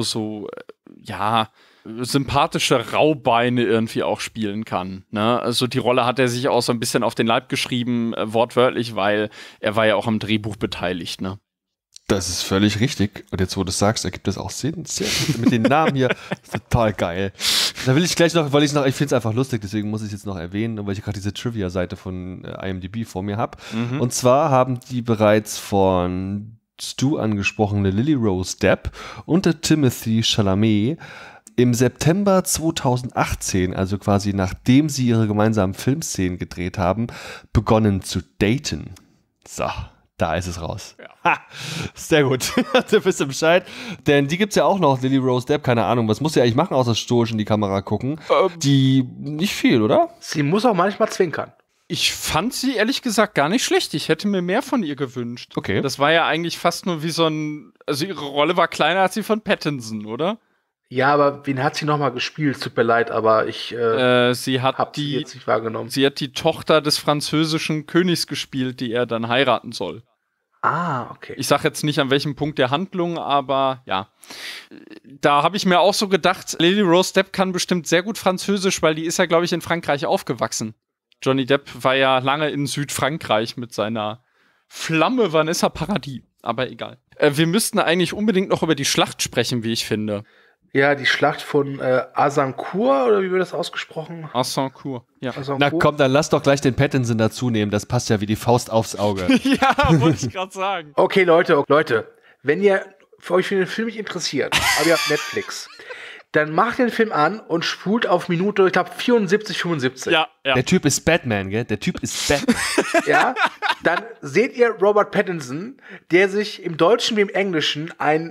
sympathische Raubeine irgendwie auch spielen kann, ne? Also die Rolle hat er sich auch so ein bisschen auf den Leib geschrieben, wortwörtlich, weil er war ja auch am Drehbuch beteiligt, ne? Das ist völlig richtig. Und jetzt, wo du es sagst, ergibt das auch Sinn. Sehr gut. Mit den Namen hier. Total geil. Da will ich gleich noch, ich finde es einfach lustig, deswegen muss ich es jetzt noch erwähnen, weil ich gerade diese Trivia-Seite von IMDb vor mir habe. Und zwar haben die bereits von Stu angesprochene Lily Rose Depp und der Timothée Chalamet im September 2018, also quasi nachdem sie ihre gemeinsamen Filmszenen gedreht haben, begonnen zu daten. So. Da ist es raus. Ja. Ha, sehr gut. Du bist im Bescheid. Denn die gibt's ja auch noch, Lily Rose Depp, keine Ahnung. Was muss sie eigentlich machen, außer stoisch in die Kamera gucken? Die nicht viel, oder? Sie muss auch manchmal zwinkern. Ich fand sie ehrlich gesagt gar nicht schlecht. Ich hätte mir mehr von ihr gewünscht. Okay. Das war ja eigentlich fast nur wie so ein, also ihre Rolle war kleiner als die von Pattinson, oder? Ja, aber wen hat sie nochmal gespielt? Tut mir leid, aber ich sie hat sie jetzt nicht wahrgenommen. Sie hat die Tochter des französischen Königs gespielt, die er dann heiraten soll. Ah, okay. Ich sag jetzt nicht an welchem Punkt der Handlung, aber ja. Da habe ich mir auch so gedacht, Lily Rose Depp kann bestimmt sehr gut Französisch, weil die ist ja, glaube ich, in Frankreich aufgewachsen. Johnny Depp war ja lange in Südfrankreich mit seiner Flamme Vanessa Paradis. Aber egal. Wir müssten eigentlich unbedingt noch über die Schlacht sprechen, wie ich finde. Ja, die Schlacht von Azincourt, oder wie wird das ausgesprochen? Azincourt, ja. Azincourt. Na komm, dann lass doch gleich den Pattinson dazu nehmen. Das passt ja wie die Faust aufs Auge. Ja, wollte ich gerade sagen. Okay, Leute, wenn ihr für euch für den Film nicht interessiert, aber ihr habt Netflix, dann macht den Film an und spult auf Minute, ich glaube, 74, 75. Ja. Der Typ ist Batman, gell? Der Typ ist Batman. Ja, dann seht ihr Robert Pattinson, der sich im Deutschen wie im Englischen einen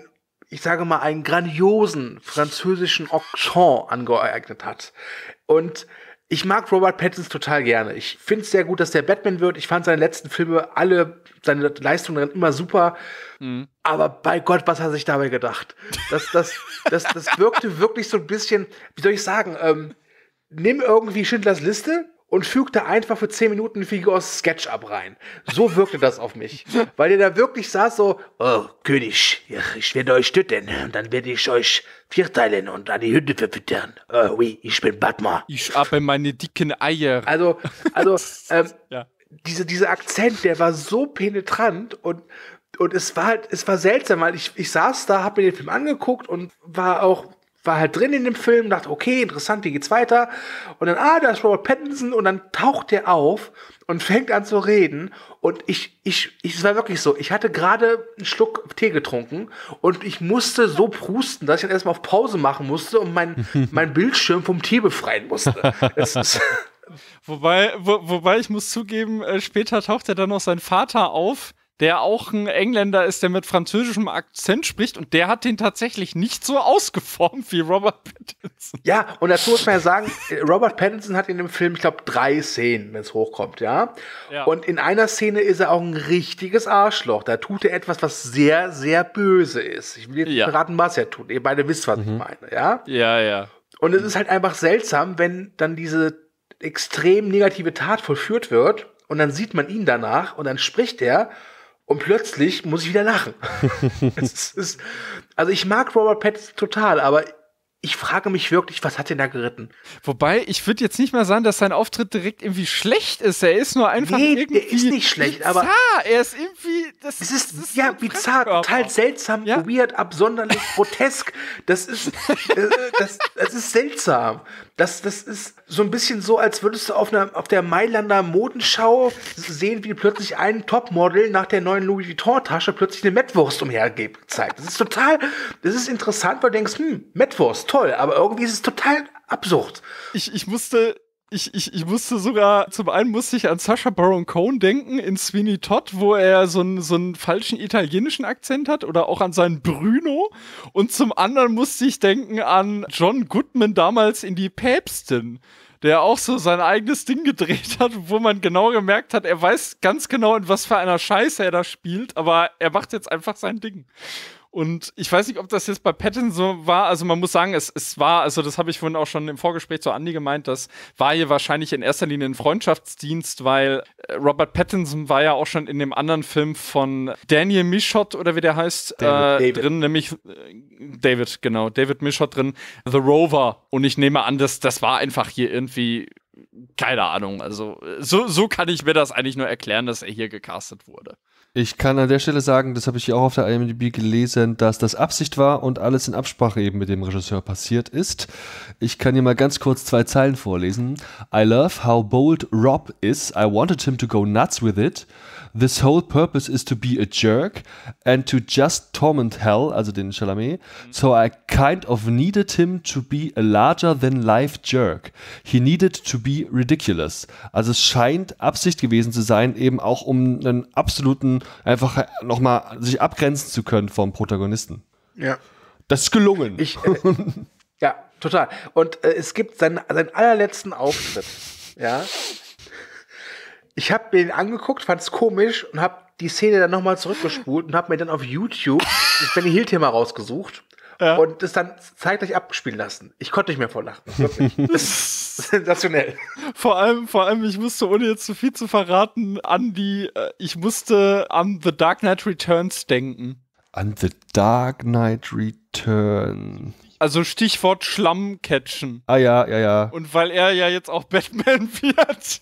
grandiosen französischen Akzent angeeignet hat. Und ich mag Robert Pattinson total gerne. Ich finde es sehr gut, dass der Batman wird. Ich fand seine letzten Filme, seine Leistungen darin immer super. Aber bei Gott, was hat er sich dabei gedacht? Das wirkte wirklich so ein bisschen, wie soll ich sagen, nimm irgendwie Schindlers Liste und füg da einfach für 10 Minuten eine Figur aus SketchUp rein. So wirkte das auf mich. Weil der da wirklich saß so, oh, König, ja, ich werde euch töten und dann werde ich euch vierteilen und an die Hunde verfüttern. Oh, oui, ich bin Batman. Ich habe meine dicken Eier. Also Ja. dieser Akzent, der war so penetrant und es war seltsam, weil ich saß da, hab mir den Film angeguckt und war halt drin in dem Film, dachte, okay, interessant, wie geht's weiter? Und dann, da ist Robert Pattinson und dann taucht der auf und fängt an zu reden und es war wirklich so, ich hatte gerade einen Schluck Tee getrunken und ich musste so prusten, dass ich dann erstmal auf Pause machen musste und mein Bildschirm vom Tee befreien musste. Es ist Wobei ich muss zugeben, später taucht ja dann noch sein Vater auf, der auch ein Engländer ist, der mit französischem Akzent spricht und der hat den tatsächlich nicht so ausgeformt wie Robert Pattinson. Ja, und dazu muss man ja sagen, Robert Pattinson hat in dem Film, ich glaube, 3 Szenen, wenn es hochkommt, ja? Und in einer Szene ist er auch ein richtiges Arschloch. Da tut er etwas, was sehr, sehr böse ist. Ich will jetzt nicht verraten, was er tut. Ihr beide wisst, was ich meine, ja? Ja. Und es ist halt einfach seltsam, wenn dann diese extrem negative Tat vollführt wird und dann sieht man ihn danach und dann spricht er und plötzlich muss ich wieder lachen. Also ich mag Robert Pattinson total, aber ich frage mich wirklich, was hat den da geritten? Wobei, ich würde jetzt nicht mal sagen, dass sein Auftritt direkt irgendwie schlecht ist. Er ist nur einfach irgendwie der ist nicht schlecht, bizarr. aber er ist irgendwie, es ist ja bizarr, total seltsam, weird, absonderlich, grotesk. Das ist seltsam. Das ist so ein bisschen so, als würdest du auf der Mailander Modenschau sehen, wie plötzlich ein Topmodel nach der neuen Louis Vuitton-Tasche plötzlich eine Mettwurst umhergezeigt. Das ist interessant, weil du denkst, Mettwurst, toll, aber irgendwie ist es total absurd. Ich musste sogar, zum einen musste ich an Sacha Baron Cohen denken in Sweeney Todd, wo er so einen falschen italienischen Akzent hat oder auch an seinen Bruno und zum anderen musste ich denken an John Goodman damals in Die Päpstin, der auch so sein eigenes Ding gedreht hat, wo man genau gemerkt hat, er weiß ganz genau, in was für einer Scheiße er da spielt, aber er macht jetzt einfach sein Ding. Und ich weiß nicht, ob das jetzt bei Pattinson so war. Also man muss sagen, es war, also das habe ich vorhin auch schon im Vorgespräch zu Andi gemeint, das war hier wahrscheinlich in erster Linie ein Freundschaftsdienst, weil Robert Pattinson war ja auch schon in dem anderen Film von Daniel Michot oder wie der heißt, David. drin, nämlich David Michot drin, The Rover. Und ich nehme an, das war einfach hier irgendwie, keine Ahnung, also so kann ich mir das eigentlich nur erklären, dass er hier gecastet wurde. Ich kann an der Stelle sagen, das habe ich hier auch auf der IMDb gelesen, dass das Absicht war und alles in Absprache eben mit dem Regisseur passiert ist. Ich kann hier mal ganz kurz 2 Zeilen vorlesen. I love how bold Rob is. I wanted him to go nuts with it. This whole purpose is to be a jerk and to just torment hell, also den Chalamet. So I kind of needed him to be a larger-than-life jerk. He needed to be ridiculous. Also es scheint Absicht gewesen zu sein, eben auch um einen absoluten, einfach nochmal sich abgrenzen zu können vom Protagonisten. Ja. Das ist gelungen. Ja, total. Und es gibt seinen allerletzten Auftritt. Ja. Ich habe mir den angeguckt, fand es komisch und habe die Szene dann nochmal zurückgespult und habe mir dann auf YouTube das Benny Hill-Thema rausgesucht und das dann zeitgleich abspielen lassen. Ich konnte nicht mehr vor lachen. Wirklich. Das ist sensationell. Vor allem, ich musste, ohne jetzt zu viel zu verraten, ich musste an The Dark Knight Returns denken. An The Dark Knight Returns. Also Stichwort Schlamm catchen. Ah ja. Und weil er ja jetzt auch Batman wird.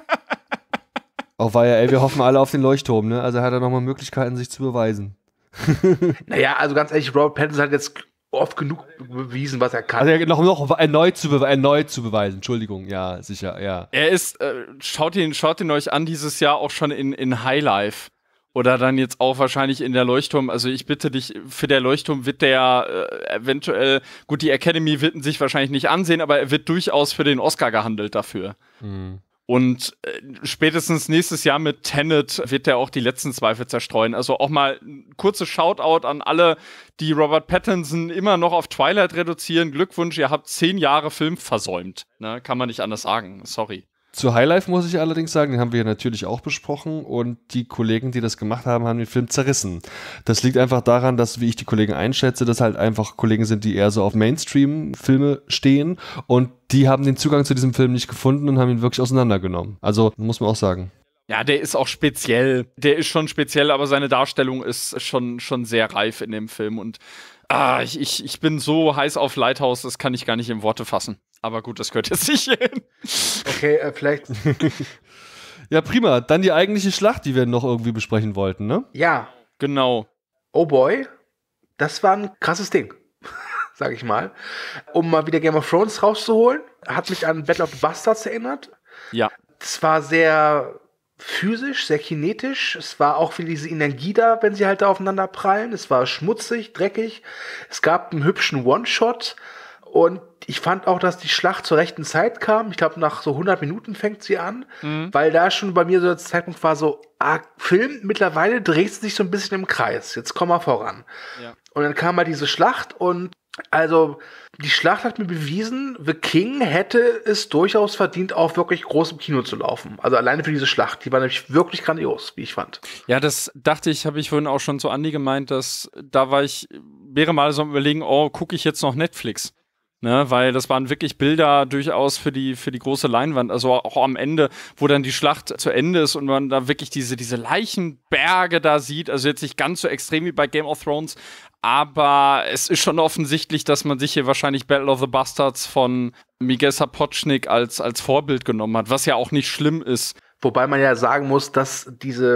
Auch weil wir hoffen alle auf den Leuchtturm, ne? Also hat er nochmal Möglichkeiten, sich zu beweisen. Naja, also ganz ehrlich, Robert Pattinson hat jetzt oft genug bewiesen, was er kann. Also noch erneut zu beweisen. Entschuldigung, ja, sicher, ja. Er ist, schaut ihn euch an, dieses Jahr auch schon in Highlife. Oder dann jetzt auch wahrscheinlich in der Leuchtturm. Also ich bitte dich, für der Leuchtturm wird der eventuell, gut, die Academy wird ihn sich wahrscheinlich nicht ansehen, aber er wird durchaus für den Oscar gehandelt dafür. Mhm. Und spätestens nächstes Jahr mit Tenet wird er auch die letzten Zweifel zerstreuen. Also auch mal ein kurzes Shoutout an alle, die Robert Pattinson immer noch auf Twilight reduzieren. Glückwunsch, ihr habt 10 Jahre Film versäumt. Ne? Kann man nicht anders sagen. Sorry. Zu Highlife muss ich allerdings sagen, den haben wir ja natürlich auch besprochen und die Kollegen, die das gemacht haben, haben den Film zerrissen. Das liegt einfach daran, dass, wie ich die Kollegen einschätze, das halt einfach Kollegen sind, die eher so auf Mainstream-Filme stehen und die haben den Zugang zu diesem Film nicht gefunden und haben ihn wirklich auseinandergenommen. Also, muss man auch sagen. Ja, der ist auch speziell. Der ist schon speziell, aber seine Darstellung ist schon sehr reif in dem Film und ich bin so heiß auf Lighthouse, das kann ich gar nicht in Worte fassen. Aber gut, das gehört jetzt nicht hin. Okay, vielleicht. Ja, prima. Dann die eigentliche Schlacht, die wir noch irgendwie besprechen wollten, ne? Ja. Genau. Oh boy, das war ein krasses Ding, sag ich mal. Um mal wieder Game of Thrones rauszuholen, hat mich an Battle of the Bastards erinnert. Ja. Es war sehr physisch, sehr kinetisch. Es war auch viel diese Energie da, wenn sie halt da aufeinander prallen. Es war schmutzig, dreckig. Es gab einen hübschen One-Shot. Und ich fand auch, dass die Schlacht zur rechten Zeit kam. Ich glaube, nach so 100 Minuten fängt sie an. Weil da schon bei mir so der Zeitpunkt war so, Film, mittlerweile dreht es sich so ein bisschen im Kreis. Jetzt komm mal voran. Ja. Und dann kam mal diese Schlacht und also die Schlacht hat mir bewiesen, The King hätte es durchaus verdient, auf wirklich großem Kino zu laufen. Also alleine für diese Schlacht. Die war nämlich wirklich grandios, wie ich fand. Ja, das dachte ich, habe ich vorhin auch schon zu Andi gemeint, dass da wäre mal so am Überlegen, gucke ich jetzt noch Netflix? Ne, weil das waren wirklich Bilder durchaus für die große Leinwand. Also auch am Ende, wo dann die Schlacht zu Ende ist und man da wirklich diese Leichenberge da sieht. Also jetzt nicht ganz so extrem wie bei Game of Thrones, aber es ist schon offensichtlich, dass man sich hier wahrscheinlich Battle of the Bastards von Miguel Sapochnik als Vorbild genommen hat, was ja auch nicht schlimm ist. Wobei man ja sagen muss, dass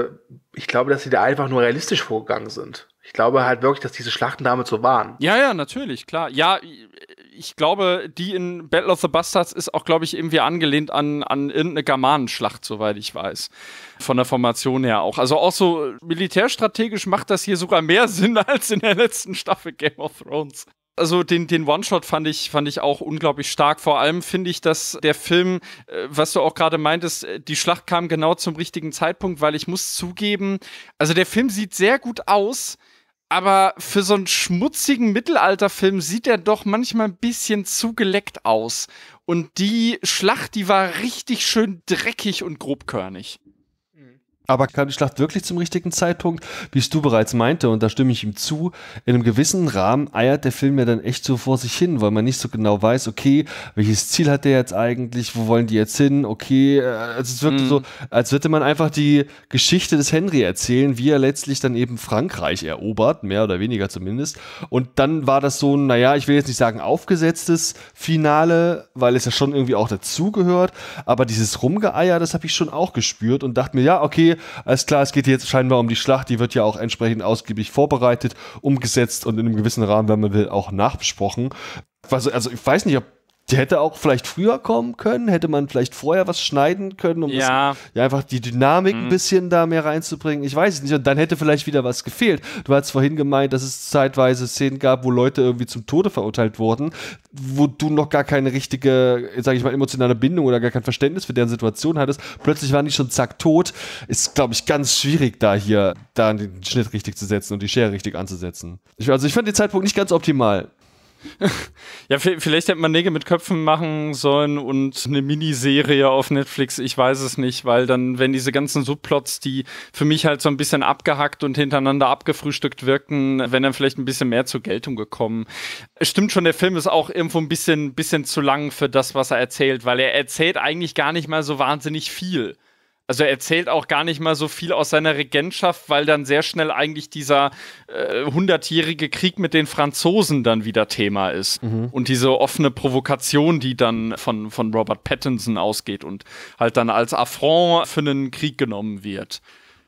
ich glaube, dass sie da einfach nur realistisch vorgegangen sind. Ich glaube halt wirklich, dass diese Schlachten damit so waren. Ja, natürlich, klar. Ja, ich glaube, die in Battle of the Bastards ist auch, glaube ich, irgendwie angelehnt an irgendeine Germanenschlacht, soweit ich weiß. Von der Formation her auch. Also auch so militärstrategisch macht das hier sogar mehr Sinn als in der letzten Staffel Game of Thrones. Also den One-Shot fand ich auch unglaublich stark. Vor allem finde ich, dass der Film, was du auch gerade meintest, die Schlacht kam genau zum richtigen Zeitpunkt, weil ich muss zugeben, also der Film sieht sehr gut aus, aber für so einen schmutzigen Mittelalterfilm sieht er doch manchmal ein bisschen zu geleckt aus. Und die Schlacht, die war richtig schön dreckig und grobkörnig. Aber kam die Schlacht wirklich zum richtigen Zeitpunkt, wie es du bereits meinte, und da stimme ich ihm zu, in einem gewissen Rahmen eiert der Film ja dann echt so vor sich hin, weil man nicht so genau weiß, okay, welches Ziel hat der jetzt eigentlich, wo wollen die jetzt hin, okay, also es wirkt so, als würde man einfach die Geschichte des Henry erzählen, wie er letztlich dann eben Frankreich erobert, mehr oder weniger zumindest, und dann war das so ein, naja, ich will jetzt nicht sagen aufgesetztes Finale, weil es ja schon irgendwie auch dazugehört, aber dieses Rumgeeier, das habe ich schon auch gespürt und dachte mir, ja, okay, alles klar, es geht jetzt scheinbar um die Schlacht, die wird ja auch entsprechend ausgiebig vorbereitet, umgesetzt und in einem gewissen Rahmen, wenn man will, auch nachbesprochen. Also ich weiß nicht, ob die hätte auch vielleicht früher kommen können, hätte man vielleicht vorher was schneiden können, um einfach die Dynamik ein bisschen da mehr reinzubringen. Ich weiß es nicht. Und dann hätte vielleicht wieder was gefehlt. Du hast vorhin gemeint, dass es zeitweise Szenen gab, wo Leute irgendwie zum Tode verurteilt wurden, wo du noch gar keine richtige, sage ich mal, emotionale Bindung oder gar kein Verständnis für deren Situation hattest. Plötzlich waren die schon zack tot. Ist, glaube ich, ganz schwierig, da den Schnitt richtig zu setzen und die Schere richtig anzusetzen. Ich fand den Zeitpunkt nicht ganz optimal. Ja, vielleicht hätte man Nägel mit Köpfen machen sollen und eine Miniserie auf Netflix, ich weiß es nicht, weil dann, wenn diese ganzen Subplots, die für mich halt so ein bisschen abgehackt und hintereinander abgefrühstückt wirken, wenn dann vielleicht ein bisschen mehr zur Geltung gekommen. Es stimmt schon, der Film ist auch irgendwo ein bisschen zu lang für das, was er erzählt, weil er erzählt eigentlich gar nicht mal so wahnsinnig viel. Also er erzählt auch gar nicht mal so viel aus seiner Regentschaft, weil dann sehr schnell eigentlich dieser 100-jährige Krieg mit den Franzosen dann wieder Thema ist. Und diese offene Provokation, die dann von Robert Pattinson ausgeht und halt dann als Affront für einen Krieg genommen wird.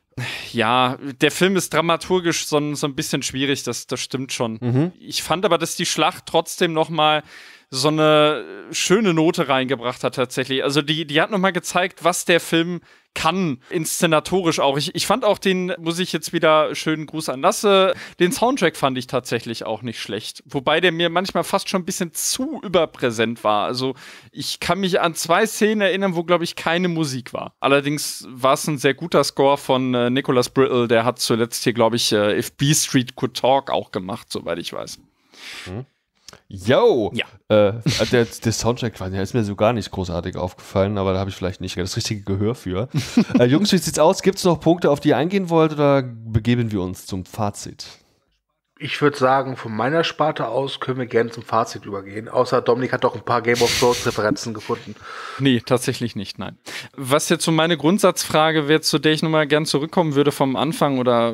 Ja, der Film ist dramaturgisch so ein bisschen schwierig, das stimmt schon. Ich fand aber, dass die Schlacht trotzdem noch mal so eine schöne Note reingebracht hat tatsächlich. Also die hat noch mal gezeigt, was der Film kann, inszenatorisch auch. Ich fand auch muss ich jetzt wieder schönen Gruß an Lasse, den Soundtrack fand ich tatsächlich auch nicht schlecht. Wobei der mir manchmal fast schon ein bisschen zu überpräsent war. Also ich kann mich an 2 Szenen erinnern, wo, glaube ich, keine Musik war. Allerdings war es ein sehr guter Score von Nicholas Brittle, der hat zuletzt hier, glaube ich, If B Street Could Talk auch gemacht, soweit ich weiß. Yo! Ja. Der Soundtrack ist mir so gar nicht großartig aufgefallen, aber da habe ich vielleicht nicht das richtige Gehör für. Jungs, wie sieht's aus? Gibt es noch Punkte, auf die ihr eingehen wollt, oder begeben wir uns zum Fazit? Ich würde sagen, von meiner Sparte aus können wir gerne zum Fazit übergehen. Außer Dominik hat doch ein paar Game of Thrones Referenzen gefunden. Nee, tatsächlich nicht, nein. Was jetzt so meine Grundsatzfrage wäre, zu der ich nochmal gern zurückkommen würde vom Anfang oder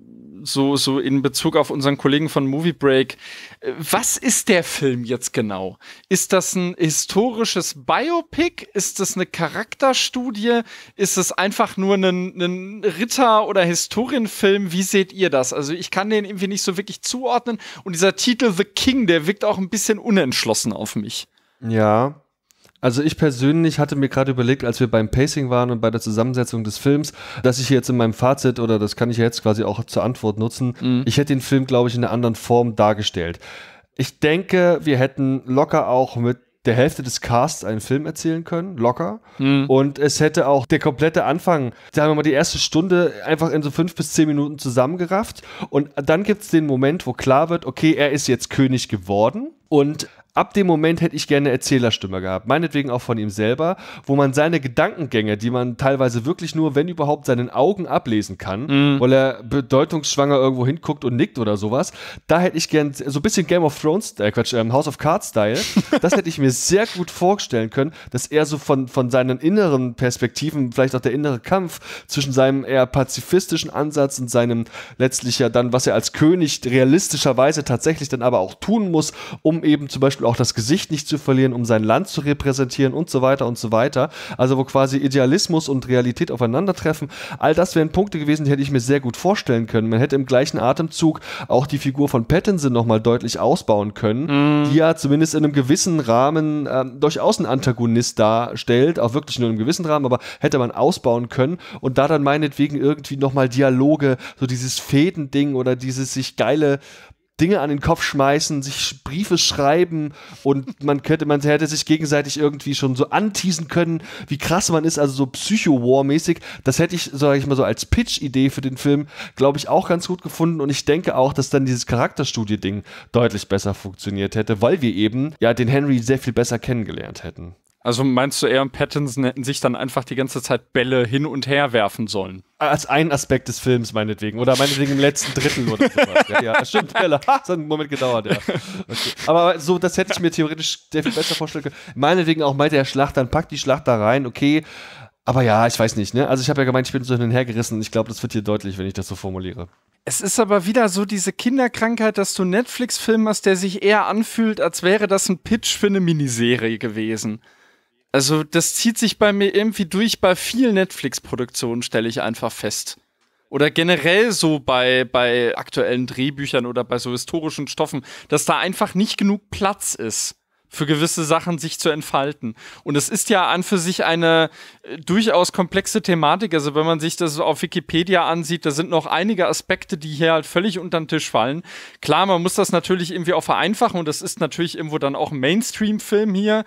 so in Bezug auf unseren Kollegen von Movie Break. Was ist der Film jetzt genau? Ist das ein historisches Biopic? Ist das eine Charakterstudie? Ist es einfach nur ein Ritter- oder Historienfilm? Wie seht ihr das? Also ich kann den irgendwie nicht so wirklich zuordnen. Und dieser Titel The King, der wirkt auch ein bisschen unentschlossen auf mich. Ja. Also ich persönlich hatte mir gerade überlegt, als wir beim Pacing waren und bei der Zusammensetzung des Films, dass ich jetzt in meinem Fazit, oder das kann ich ja jetzt quasi auch zur Antwort nutzen, ich hätte den Film, glaube ich, in einer anderen Form dargestellt. Ich denke, wir hätten locker auch mit der Hälfte des Casts einen Film erzählen können, locker. Und es hätte auch der komplette Anfang, sagen wir mal die erste Stunde, einfach in so 5 bis 10 Minuten zusammengerafft. Und dann gibt es den Moment, wo klar wird, okay, er ist jetzt König geworden. Und ab dem Moment hätte ich gerne eine Erzählerstimme gehabt, meinetwegen auch von ihm selber, wo man seine Gedankengänge, die man teilweise wirklich nur, wenn überhaupt, seinen Augen ablesen kann, weil er bedeutungsschwanger irgendwo hinguckt und nickt oder sowas, da hätte ich gern so ein bisschen Game of Thrones, House of Cards-Style, das hätte ich mir sehr gut vorstellen können, dass er so von seinen inneren Perspektiven, vielleicht auch der innere Kampf zwischen seinem eher pazifistischen Ansatz und seinem letztlich ja dann, was er als König realistischerweise tatsächlich dann aber auch tun muss, um eben zum Beispiel auch das Gesicht nicht zu verlieren, um sein Land zu repräsentieren und so weiter und so weiter. Also wo quasi Idealismus und Realität aufeinandertreffen. All das wären Punkte gewesen, die hätte ich mir sehr gut vorstellen können. Man hätte im gleichen Atemzug auch die Figur von Pattinson nochmal deutlich ausbauen können, die ja zumindest in einem gewissen Rahmen durchaus einen Antagonist darstellt, auch wirklich nur in einem gewissen Rahmen, aber hätte man ausbauen können und da dann meinetwegen irgendwie nochmal Dialoge, so dieses Fädending oder dieses sich geile Dinge an den Kopf schmeißen, sich Briefe schreiben und man hätte sich gegenseitig irgendwie schon so anteasen können, wie krass man ist, also so Psycho-War-mäßig. Das hätte ich, sag ich mal, so als Pitch-Idee für den Film, glaube ich, auch ganz gut gefunden und ich denke auch, dass dann dieses Charakterstudie-Ding deutlich besser funktioniert hätte, weil wir eben ja den Henry sehr viel besser kennengelernt hätten. Also meinst du, er und Pattinson hätten sich dann einfach die ganze Zeit Bälle hin und her werfen sollen? Als ein Aspekt des Films meinetwegen. Oder meinetwegen im letzten Drittel oder sowas. Ja, stimmt, Bälle. Das hat einen Moment gedauert, ja. Okay. Aber so, das hätte ich mir theoretisch sehr viel besser vorstellen können. Meinetwegen auch meinte der Schlacht, dann packt die Schlacht da rein, okay. Aber ja, ich weiß nicht, ne? Also ich habe ja gemeint, ich bin so hin und her gerissen und ich glaube, das wird hier deutlich, wenn ich das so formuliere. Es ist aber wieder so diese Kinderkrankheit, dass du einen Netflix-Film hast, der sich eher anfühlt, als wäre das ein Pitch für eine Miniserie gewesen. Also das zieht sich bei mir irgendwie durch bei vielen Netflix-Produktionen, stelle ich einfach fest. Oder generell so bei aktuellen Drehbüchern oder bei so historischen Stoffen, dass da einfach nicht genug Platz ist, für gewisse Sachen sich zu entfalten. Und es ist ja an für sich eine durchaus komplexe Thematik. Also wenn man sich das auf Wikipedia ansieht, da sind noch einige Aspekte, die hier halt völlig unter den Tisch fallen. Klar, man muss das natürlich irgendwie auch vereinfachen und das ist natürlich irgendwo dann auch ein Mainstream-Film hier.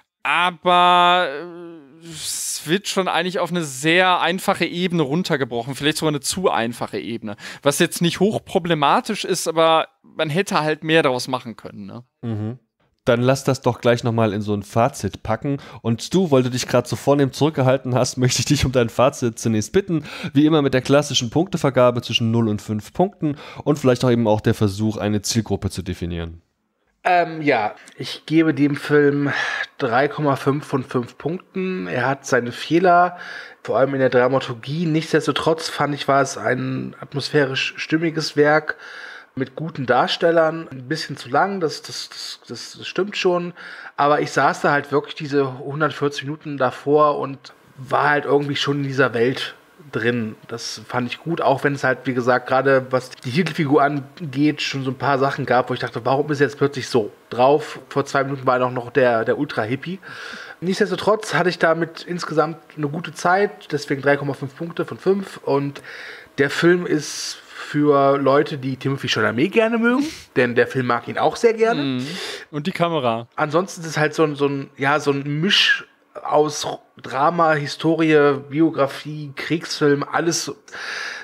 Aber es wird schon eigentlich auf eine sehr einfache Ebene runtergebrochen, vielleicht sogar eine zu einfache Ebene. Was jetzt nicht hochproblematisch ist, aber man hätte halt mehr daraus machen können, ne? Mhm. Dann lass das doch gleich nochmal in so ein Fazit packen. Und Stu, weil du dich gerade so vornehm zurückgehalten hast, möchte ich dich um dein Fazit zunächst bitten. Wie immer mit der klassischen Punktevergabe zwischen 0 und 5 Punkten und vielleicht auch eben auch der Versuch, eine Zielgruppe zu definieren. Ja, ich gebe dem Film 3,5 von 5 Punkten. Er hat seine Fehler, vor allem in der Dramaturgie. Nichtsdestotrotz fand ich, war es ein atmosphärisch stimmiges Werk mit guten Darstellern. Ein bisschen zu lang, das stimmt schon. Aber ich saß da halt wirklich diese 140 Minuten davor und war halt irgendwie schon in dieser Welt drin. Das fand ich gut, auch wenn es halt, wie gesagt, gerade was die Titelfigur angeht, schon so ein paar Sachen gab, wo ich dachte, warum ist jetzt plötzlich so drauf? Vor 2 Minuten war noch der Ultra-Hippie. Nichtsdestotrotz hatte ich damit insgesamt eine gute Zeit, deswegen 3,5 Punkte von 5 und der Film ist für Leute, die Timothée Chalamet gerne mögen, denn der Film mag ihn auch sehr gerne. Und die Kamera. Ansonsten ist es halt so ein Misch aus Drama, Historie, Biografie, Kriegsfilm, alles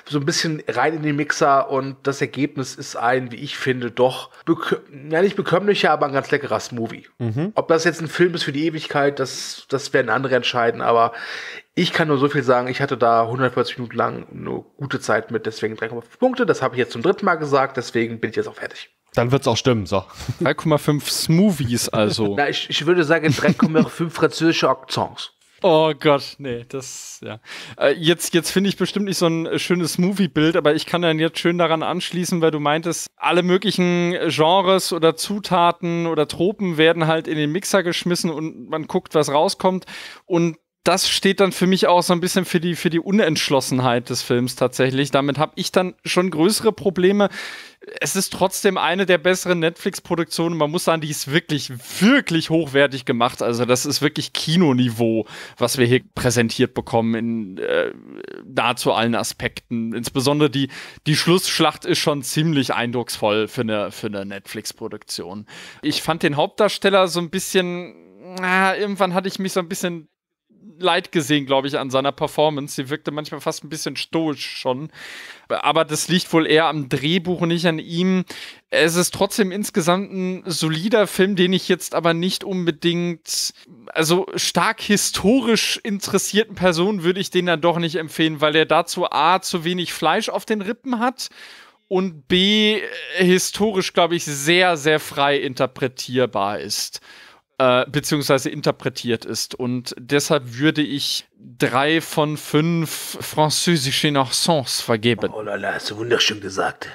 so ein bisschen rein in den Mixer und das Ergebnis ist ein, wie ich finde, doch nicht bekömmlicher, aber ein ganz leckerer Smoothie. Ob das jetzt ein Film ist für die Ewigkeit, das werden andere entscheiden, aber ich kann nur so viel sagen, ich hatte da 140 Minuten lang eine gute Zeit mit, deswegen 3,5 Punkte. Das habe ich jetzt zum 3. Mal gesagt, deswegen bin ich jetzt auch fertig. Dann wird's auch stimmen, so. 3,5 Smoothies also. Na, ich würde sagen 3,5 französische Akzents. Oh Gott, nee, das, ja. Jetzt finde ich bestimmt nicht so ein schönes Smoothie-Bild, aber ich kann dann jetzt schön daran anschließen, weil du meintest, alle möglichen Genres oder Zutaten oder Tropen werden halt in den Mixer geschmissen und man guckt, was rauskommt. Und das steht dann für mich auch so ein bisschen für die Unentschlossenheit des Films tatsächlich. Damit habe ich dann schon größere Probleme. Es ist trotzdem eine der besseren Netflix-Produktionen. Man muss sagen, die ist wirklich, wirklich hochwertig gemacht. Also das ist wirklich Kinoniveau, was wir hier präsentiert bekommen in nahezu allen Aspekten. Insbesondere die Schlussschlacht ist schon ziemlich eindrucksvoll für eine Netflix-Produktion. Ich fand den Hauptdarsteller so ein bisschen, irgendwann hatte ich mich so ein bisschen leid gesehen, glaube ich, an seiner Performance. Sie wirkte manchmal fast ein bisschen stoisch schon. Aber das liegt wohl eher am Drehbuch und nicht an ihm. Es ist trotzdem insgesamt ein solider Film, den ich jetzt aber nicht unbedingt, also stark historisch interessierten Personen würde ich den dann doch nicht empfehlen, weil er dazu A, zu wenig Fleisch auf den Rippen hat und B, historisch, glaube ich, sehr, sehr frei interpretierbar ist. Beziehungsweise interpretiert ist. Und deshalb würde ich 3 von 5 französische Accents vergeben. Oh lala, hast du wunderschön gesagt.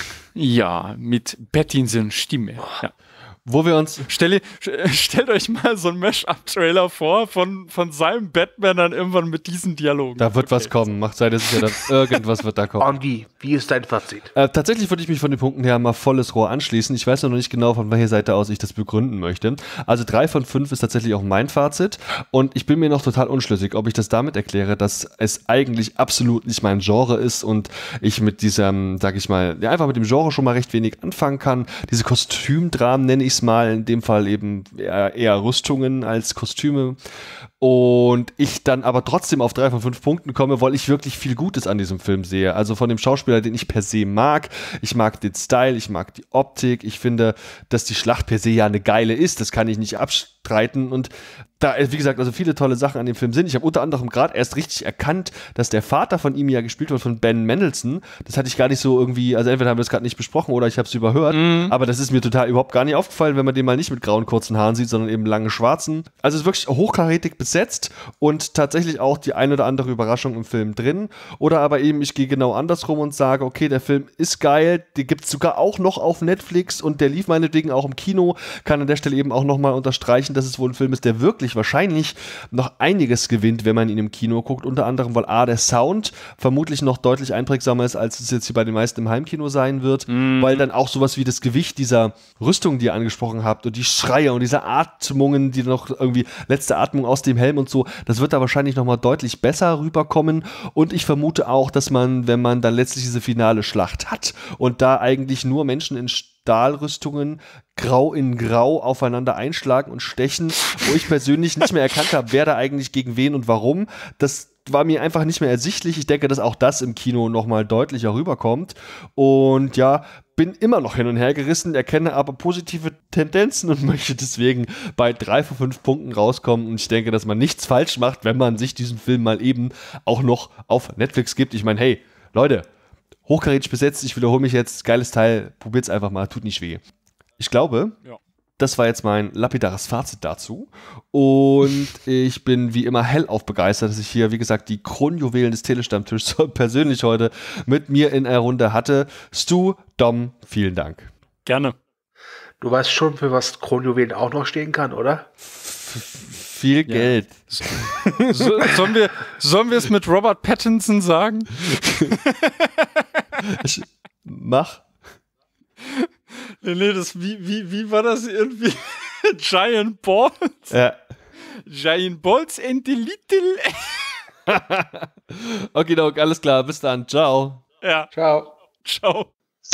Ja, mit Pattinson Stimme. Ja. Wo wir uns... Stellt euch mal so einen Mash-Up-Trailer vor von seinem Batman dann irgendwann mit diesen Dialogen. Da wird was kommen. Seid ihr sicher, dass irgendwas wird da kommen. Andi, wie ist dein Fazit? Tatsächlich würde ich mich von den Punkten her mal volles Rohr anschließen. Ich weiß noch nicht genau, von welcher Seite aus ich das begründen möchte. Also 3 von 5 ist tatsächlich auch mein Fazit. Und ich bin mir noch total unschlüssig, ob ich das damit erkläre, dass es eigentlich absolut nicht mein Genre ist und ich mit diesem, sag ich mal, ja, einfach mit dem Genre schon mal recht wenig anfangen kann. Diese Kostümdramen nenne ich mal, in dem Fall eben eher Rüstungen als Kostüme. Und ich dann aber trotzdem auf 3 von 5 Punkten komme, weil ich wirklich viel Gutes an diesem Film sehe. Also von dem Schauspieler, den ich per se mag. Ich mag den Style, ich mag die Optik. Ich finde, dass die Schlacht per se ja eine geile ist. Das kann ich nicht abstreiten. Und da, wie gesagt, also viele tolle Sachen an dem Film sind. Ich habe unter anderem gerade erst richtig erkannt, dass der Vater von ihm ja gespielt wird von Ben Mendelsohn. Das hatte ich gar nicht so irgendwie, also entweder haben wir das gerade nicht besprochen oder ich habe es überhört. Aber das ist mir total überhaupt gar nicht aufgefallen, wenn man den mal nicht mit grauen, kurzen Haaren sieht, sondern eben lange schwarzen. Also es ist wirklich hochkarätig besetzt und tatsächlich auch die ein oder andere Überraschung im Film drin. Oder aber eben, ich gehe genau andersrum und sage, okay, der Film ist geil, den gibt es sogar auch noch auf Netflix und der lief meinetwegen auch im Kino. Kann an der Stelle eben auch nochmal unterstreichen, dass es wohl ein Film ist, der wirklich wahrscheinlich noch einiges gewinnt, wenn man ihn im Kino guckt. Unter anderem, weil A, der Sound vermutlich noch deutlich einprägsamer ist, als es jetzt hier bei den meisten im Heimkino sein wird, weil dann auch sowas wie das Gewicht dieser Rüstung, die ihr angesprochen habt und die Schreie und diese Atmungen, die noch irgendwie letzte Atmung aus dem Helm und so, das wird da wahrscheinlich nochmal deutlich besser rüberkommen und ich vermute auch, dass man, wenn man dann letztlich diese finale Schlacht hat und da eigentlich nur Menschen in Stahlrüstungen grau in grau aufeinander einschlagen und stechen, wo ich persönlich nicht mehr erkannt habe, wer da eigentlich gegen wen und warum. Das war mir einfach nicht mehr ersichtlich. Ich denke, dass auch das im Kino nochmal deutlicher rüberkommt. Und ja, bin immer noch hin und her gerissen, erkenne aber positive Tendenzen und möchte deswegen bei 3 von 5 Punkten rauskommen. Und ich denke, dass man nichts falsch macht, wenn man sich diesen Film mal eben auch noch auf Netflix gibt. Ich meine, hey, Leute, hochkarätig besetzt, ich wiederhole mich jetzt, geiles Teil, probiert's einfach mal, tut nicht weh. Ich glaube, das war jetzt mein lapidares Fazit dazu und ich bin wie immer hellauf begeistert, dass ich hier, wie gesagt, die Kronjuwelen des Telestammtischs persönlich heute mit mir in der Runde hatte. Stu, Dom, vielen Dank. Gerne. Du weißt schon, für was Kronjuwelen auch noch stehen kann, oder? Viel Geld. Sollen wir es mit Robert Pattinson sagen? Mach. Nee, wie war das irgendwie? Giant Balls? Ja. Giant Balls and the Little. Okay, alles klar. Bis dann. Ciao. Ja. Ciao.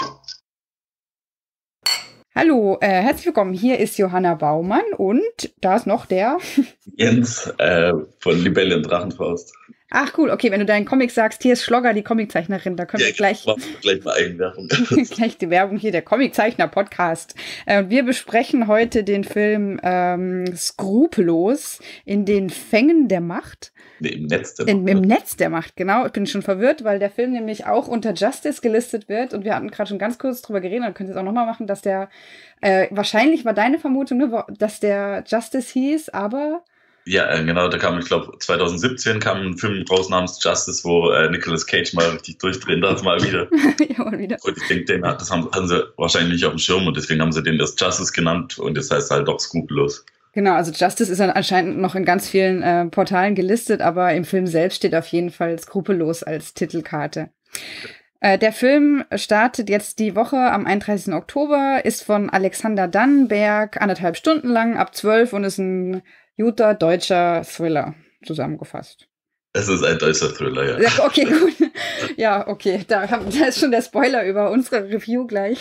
Hallo, herzlich willkommen. Hier ist Johanna Baumann und da ist noch der Jens von Libelle und Drachenfaust. Ach cool, okay, wenn du deinen Comic sagst, hier ist Schlogger, die Comiczeichnerin, da können wir gleich mal Eigenwerbung. gleich die Werbung hier, der Comiczeichner-Podcast. Wir besprechen heute den Film Skrupellos in den Fängen der Macht. Nee, im Netz der Macht. Im Netz der Macht, genau. Ich bin schon verwirrt, weil der Film nämlich auch unter Justice gelistet wird und wir hatten gerade schon ganz kurz drüber geredet, dann könnt ihr es auch nochmal machen, dass der, wahrscheinlich war deine Vermutung, ne, dass der Justice hieß, aber... Ja, genau, da kam, ich glaube, 2017 kam ein Film raus namens Justice, wo Nicolas Cage mal richtig durchdrehen darf, mal wieder. Ja, mal wieder. Und ich denke, das haben sie wahrscheinlich nicht auf dem Schirm und deswegen haben sie den das Justice genannt und das heißt halt doch Skrupellos. Genau, also Justice ist dann anscheinend noch in ganz vielen Portalen gelistet, aber im Film selbst steht auf jeden Fall Skrupellos als Titelkarte. Der Film startet jetzt die Woche am 31. Oktober, ist von Alexander Dannenberg, 1,5 Stunden lang, ab 12 und ist ein guter deutscher Thriller, zusammengefasst. Es ist ein deutscher Thriller, ja. Ja, okay, gut. Ja, okay, da ist schon der Spoiler über unsere Review gleich.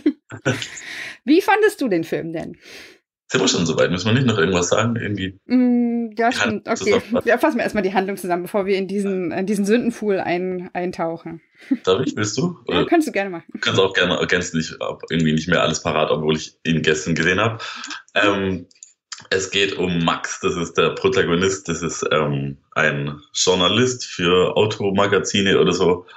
Wie fandest du den Film denn? Sind wir schon soweit? Müssen wir nicht noch irgendwas sagen? Irgendwie? Ja, stimmt. Okay. Ja, fassen wir erstmal die Handlung zusammen, bevor wir in diesen Sündenpool eintauchen. Darf ich? Willst du? Ja, kannst du gerne machen. Du kannst auch gerne ergänzen. Ich habe irgendwie nicht mehr alles parat, obwohl ich ihn gestern gesehen habe. Es geht um Max, das ist der Protagonist. Das ist ein Journalist für Automagazine oder so.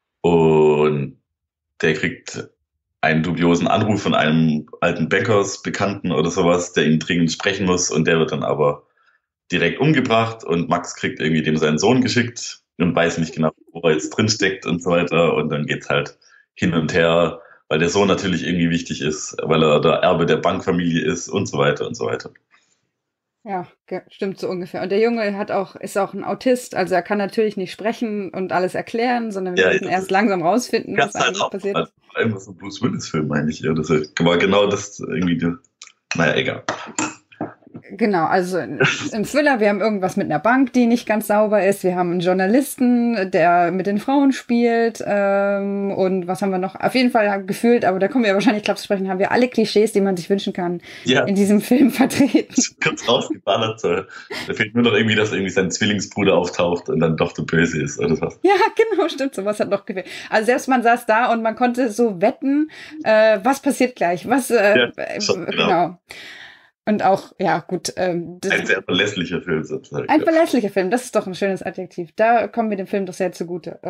Und der kriegt einen dubiosen Anruf von einem alten Bäckersbekannten oder sowas, der ihn dringend sprechen muss und der wird dann aber direkt umgebracht und Max kriegt irgendwie dem seinen Sohn geschickt und weiß nicht genau, wo er jetzt drin steckt und so weiter und dann geht's halt hin und her, weil der Sohn natürlich irgendwie wichtig ist, weil er der Erbe der Bankfamilie ist und so weiter und so weiter. Ja, stimmt so ungefähr. Und der Junge ist auch ein Autist, also er kann natürlich nicht sprechen und alles erklären, sondern wir müssen erst langsam rausfinden, was eigentlich passiert ist. Einfach so ein Bruce Willis-Film, meine ich. Ja, das war genau das irgendwie. Naja, egal. Genau, also im Thriller, wir haben irgendwas mit einer Bank, die nicht ganz sauber ist. Wir haben einen Journalisten, der mit den Frauen spielt. Und was haben wir noch? Auf jeden Fall gefühlt, aber da kommen wir wahrscheinlich klar zu sprechen, haben wir alle Klischees, die man sich wünschen kann, in diesem Film vertreten. Kurz rausgeballert. Da fehlt nur noch irgendwie, dass irgendwie sein Zwillingsbruder auftaucht und dann doch der Böse ist oder was. Ja, genau, stimmt. Sowas hat noch gefehlt. Also selbst man saß da und man konnte so wetten, was passiert gleich. Genau. Und auch, ja, gut. Ein sehr verlässlicher Film sozusagen. Ein verlässlicher Film, das ist doch ein schönes Adjektiv. Da kommen wir dem Film doch sehr zugute.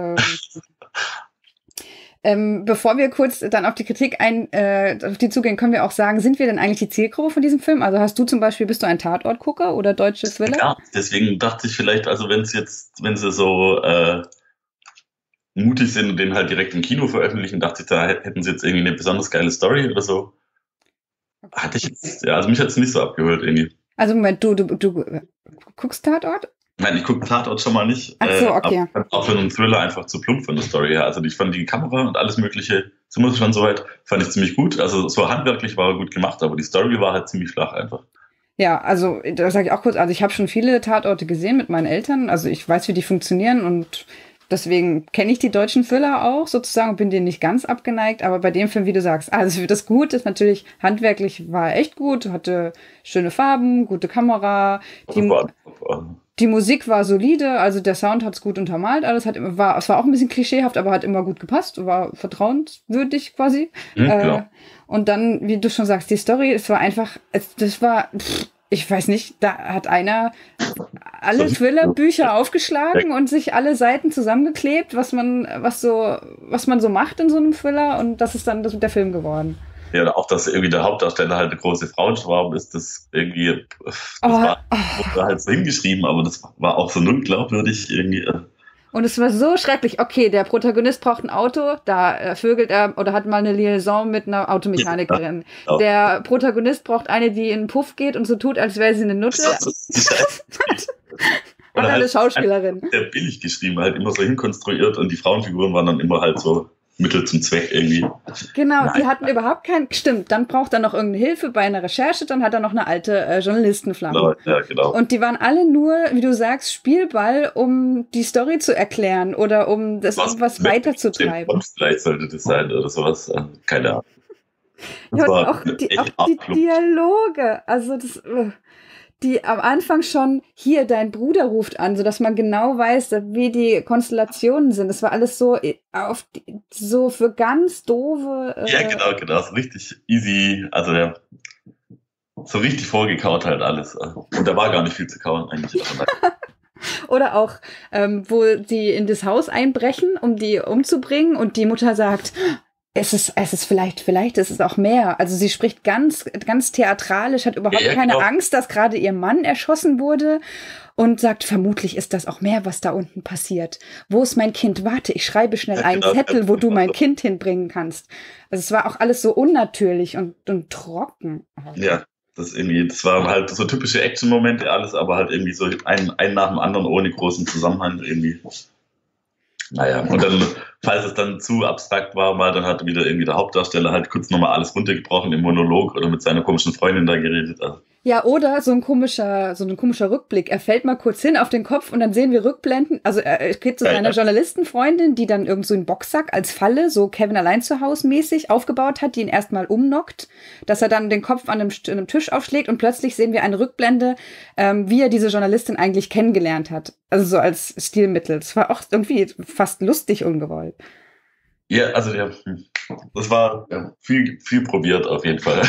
Bevor wir kurz dann auf die Kritik auf die zugehen, können wir auch sagen, sind wir denn eigentlich die Zielgruppe von diesem Film? Also hast du zum Beispiel, bist du ein Tatortgucker oder deutsche Thriller? Ja, deswegen dachte ich vielleicht, also wenn sie so mutig sind und den halt direkt im Kino veröffentlichen, dachte ich, da hätten sie jetzt irgendwie eine besonders geile Story oder so. Hatte ich jetzt, ja, also mich hat es nicht so abgeholt irgendwie. Also Moment, du guckst Tatort? Nein, ich gucke Tatort schon mal nicht. Ach so, okay. Auch für einen Thriller einfach zu plump von der Story her. Also ich fand die Kamera und alles mögliche, sind wir schon soweit, fand ich ziemlich gut. Also so handwerklich war er gut gemacht, aber die Story war halt ziemlich flach einfach. Ja, also da sage ich auch kurz, also ich habe schon viele Tatorte gesehen mit meinen Eltern. Also ich weiß, wie die funktionieren und deswegen kenne ich die deutschen Thriller auch sozusagen und bin denen nicht ganz abgeneigt, aber bei dem Film, wie du sagst, also das gut ist natürlich, handwerklich war echt gut, hatte schöne Farben, gute Kamera, die Musik war solide, also der Sound hat's gut untermalt, alles es war auch ein bisschen klischeehaft, aber hat immer gut gepasst, war vertrauenswürdig quasi. Genau. Und dann, wie du schon sagst, die Story, ich weiß nicht, da hat einer alle Thriller-Bücher aufgeschlagen und sich alle Seiten zusammengeklebt, was man so macht in so einem Thriller und das ist dann der Film geworden. Ja, auch, dass irgendwie der Hauptdarsteller halt eine große Frauenschwarm ist, das irgendwie, wurde halt so hingeschrieben, aber das war auch so unglaubwürdig irgendwie. Und es war so schrecklich. Okay, der Protagonist braucht ein Auto, da vögelt er oder hat mal eine Liaison mit einer Automechanikerin. Ja, der Protagonist braucht eine, die in den Puff geht und so tut, als wäre sie eine Nutte. Und eine halt Schauspielerin. Der billig geschrieben, halt immer so hinkonstruiert und die Frauenfiguren waren dann immer halt so Mittel zum Zweck irgendwie. Genau, die hatten überhaupt stimmt, dann braucht er noch irgendeine Hilfe bei einer Recherche, dann hat er noch eine alte Journalistenflamme. Ja, genau. Und die waren alle nur, wie du sagst, Spielball, um die Story zu erklären oder um das was weiterzutreiben. Vielleicht sollte das sein oder sowas, keine Ahnung. Ja, und auch die Dialoge, also die am Anfang schon, hier, dein Bruder ruft an, sodass man genau weiß, wie die Konstellationen sind. Das war alles so so für ganz doofe... Ja, genau. So richtig easy, also so richtig vorgekaut halt alles. Und da war gar nicht viel zu kauen eigentlich. Oder auch, wo die in das Haus einbrechen, um die umzubringen und die Mutter sagt... Es ist vielleicht ist es auch mehr. Also sie spricht ganz, ganz theatralisch, hat überhaupt keine Angst, dass gerade ihr Mann erschossen wurde und sagt, vermutlich ist das auch mehr, was da unten passiert. Wo ist mein Kind? Warte, ich schreibe schnell einen Zettel, wo du mein Kind hinbringen kannst. Also es war auch alles so unnatürlich und trocken. Ja, das war halt so typische Action-Momente alles, aber halt irgendwie so ein nach dem anderen ohne großen Zusammenhang irgendwie. Naja, und dann, falls es dann zu abstrakt war, dann hat wieder irgendwie der Hauptdarsteller halt kurz nochmal alles runtergebrochen im Monolog oder mit seiner komischen Freundin da geredet. Also. Ja, oder so ein komischer Rückblick. Er fällt mal kurz hin auf den Kopf und dann sehen wir Rückblenden. Also er geht zu seiner Journalistenfreundin, die dann irgend so einen Boxsack als Falle, so Kevin allein zu Hause mäßig aufgebaut hat, die ihn erstmal umnockt, dass er dann den Kopf an einem Tisch aufschlägt und plötzlich sehen wir eine Rückblende, wie er diese Journalistin eigentlich kennengelernt hat. Also so als Stilmittel. Das war auch irgendwie fast lustig ungewollt. Ja, also das war viel probiert auf jeden Fall.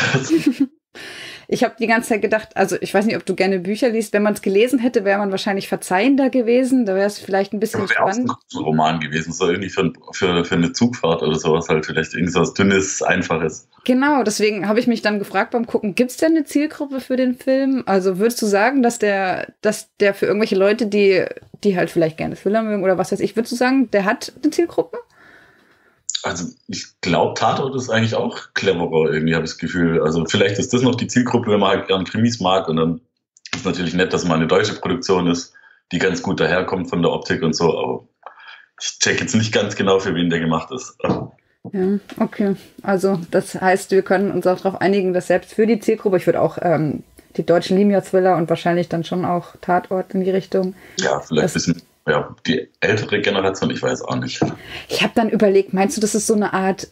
Ich habe die ganze Zeit gedacht, also ich weiß nicht, ob du gerne Bücher liest. Wenn man es gelesen hätte, wäre man wahrscheinlich verzeihender gewesen. Da wäre es vielleicht ein bisschen spannend. Das wäre auch ein Roman gewesen, so irgendwie für eine Zugfahrt oder sowas halt vielleicht irgendwie so was Dünnes, Einfaches. Genau, deswegen habe ich mich dann gefragt beim Gucken, gibt es denn eine Zielgruppe für den Film? Also würdest du sagen, dass der für irgendwelche Leute, die halt vielleicht gerne Thriller mögen oder was weiß ich, würdest du sagen, der hat eine Zielgruppe? Also ich glaube, Tatort ist eigentlich auch cleverer, irgendwie habe ich das Gefühl. Also vielleicht ist das noch die Zielgruppe, wenn man halt gern Krimis mag. Und dann ist natürlich nett, dass mal eine deutsche Produktion ist, die ganz gut daherkommt von der Optik und so. Aber ich check jetzt nicht ganz genau, für wen der gemacht ist. Ja, okay. Also das heißt, wir können uns auch darauf einigen, dass selbst für die Zielgruppe, ich würde auch die Deutschen lieben ja Thriller und wahrscheinlich dann schon auch Tatort in die Richtung. Ja, vielleicht ein bisschen... Ja, die ältere Generation, ich weiß auch nicht. Ich habe dann überlegt, meinst du, das ist so eine Art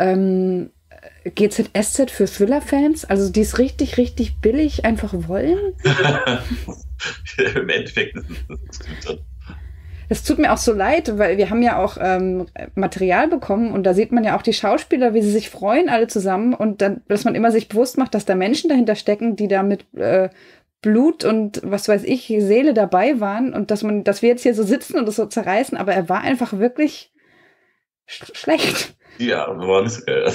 GZSZ für Thriller-Fans? Also die es richtig, richtig billig einfach wollen? Im Endeffekt ist das schon. Es tut mir auch so leid, weil wir haben ja auch Material bekommen und da sieht man ja auch die Schauspieler, wie sie sich freuen, alle zusammen und dann, dass man immer sich bewusst macht, dass da Menschen dahinter stecken, die da mit Blut und was weiß ich, Seele dabei waren und dass wir jetzt hier so sitzen und das so zerreißen, aber er war einfach wirklich schlecht. Ja, war nicht so geil.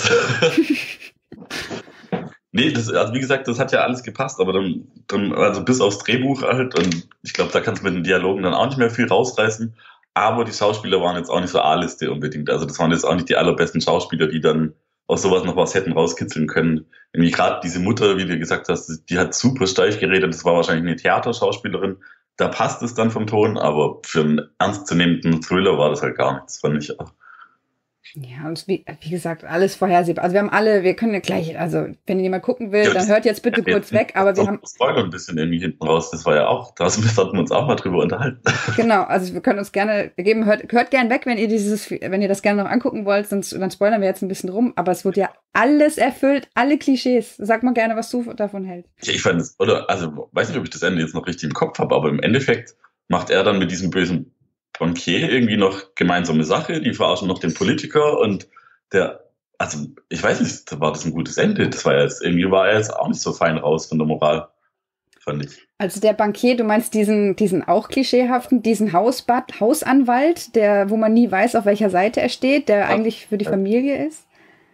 Nee, also wie gesagt, das hat ja alles gepasst, aber dann also bis aufs Drehbuch halt und ich glaube, da kannst du mit den Dialogen dann auch nicht mehr viel rausreißen, aber die Schauspieler waren jetzt auch nicht so A-Liste unbedingt, also das waren jetzt auch nicht die allerbesten Schauspieler, die dann aus sowas noch was hätten rauskitzeln können. Irgendwie gerade diese Mutter, wie du gesagt hast, die hat super steif geredet, das war wahrscheinlich eine Theaterschauspielerin, da passt es dann vom Ton, aber für einen ernstzunehmenden Thriller war das halt gar nichts, fand ich auch. Ja, und wie gesagt, alles vorhersehbar. Also wir können ja gleich, also wenn jemand gucken will, dann hört jetzt bitte kurz weg, aber wir haben... Spoiler ein bisschen irgendwie hinten raus, das war ja auch, da hatten wir uns auch mal drüber unterhalten. Genau, also wir können uns gerne geben, hört gern weg, wenn ihr das gerne noch angucken wollt, sonst dann spoilern wir jetzt ein bisschen rum, aber es wurde ja alles erfüllt, alle Klischees. Sag mal gerne, was du davon hältst. Ja, ich fand es, also weiß nicht, ob ich das Ende jetzt noch richtig im Kopf habe, aber im Endeffekt macht er dann mit diesem bösen Bankier irgendwie noch gemeinsame Sache, die verarschen noch den Politiker und also ich weiß nicht, war das ein gutes Ende? War er jetzt auch nicht so fein raus von der Moral, fand ich. Also der Bankier, du meinst diesen auch klischeehaften, diesen Hausanwalt, wo man nie weiß, auf welcher Seite er steht, der eigentlich für die Familie ist.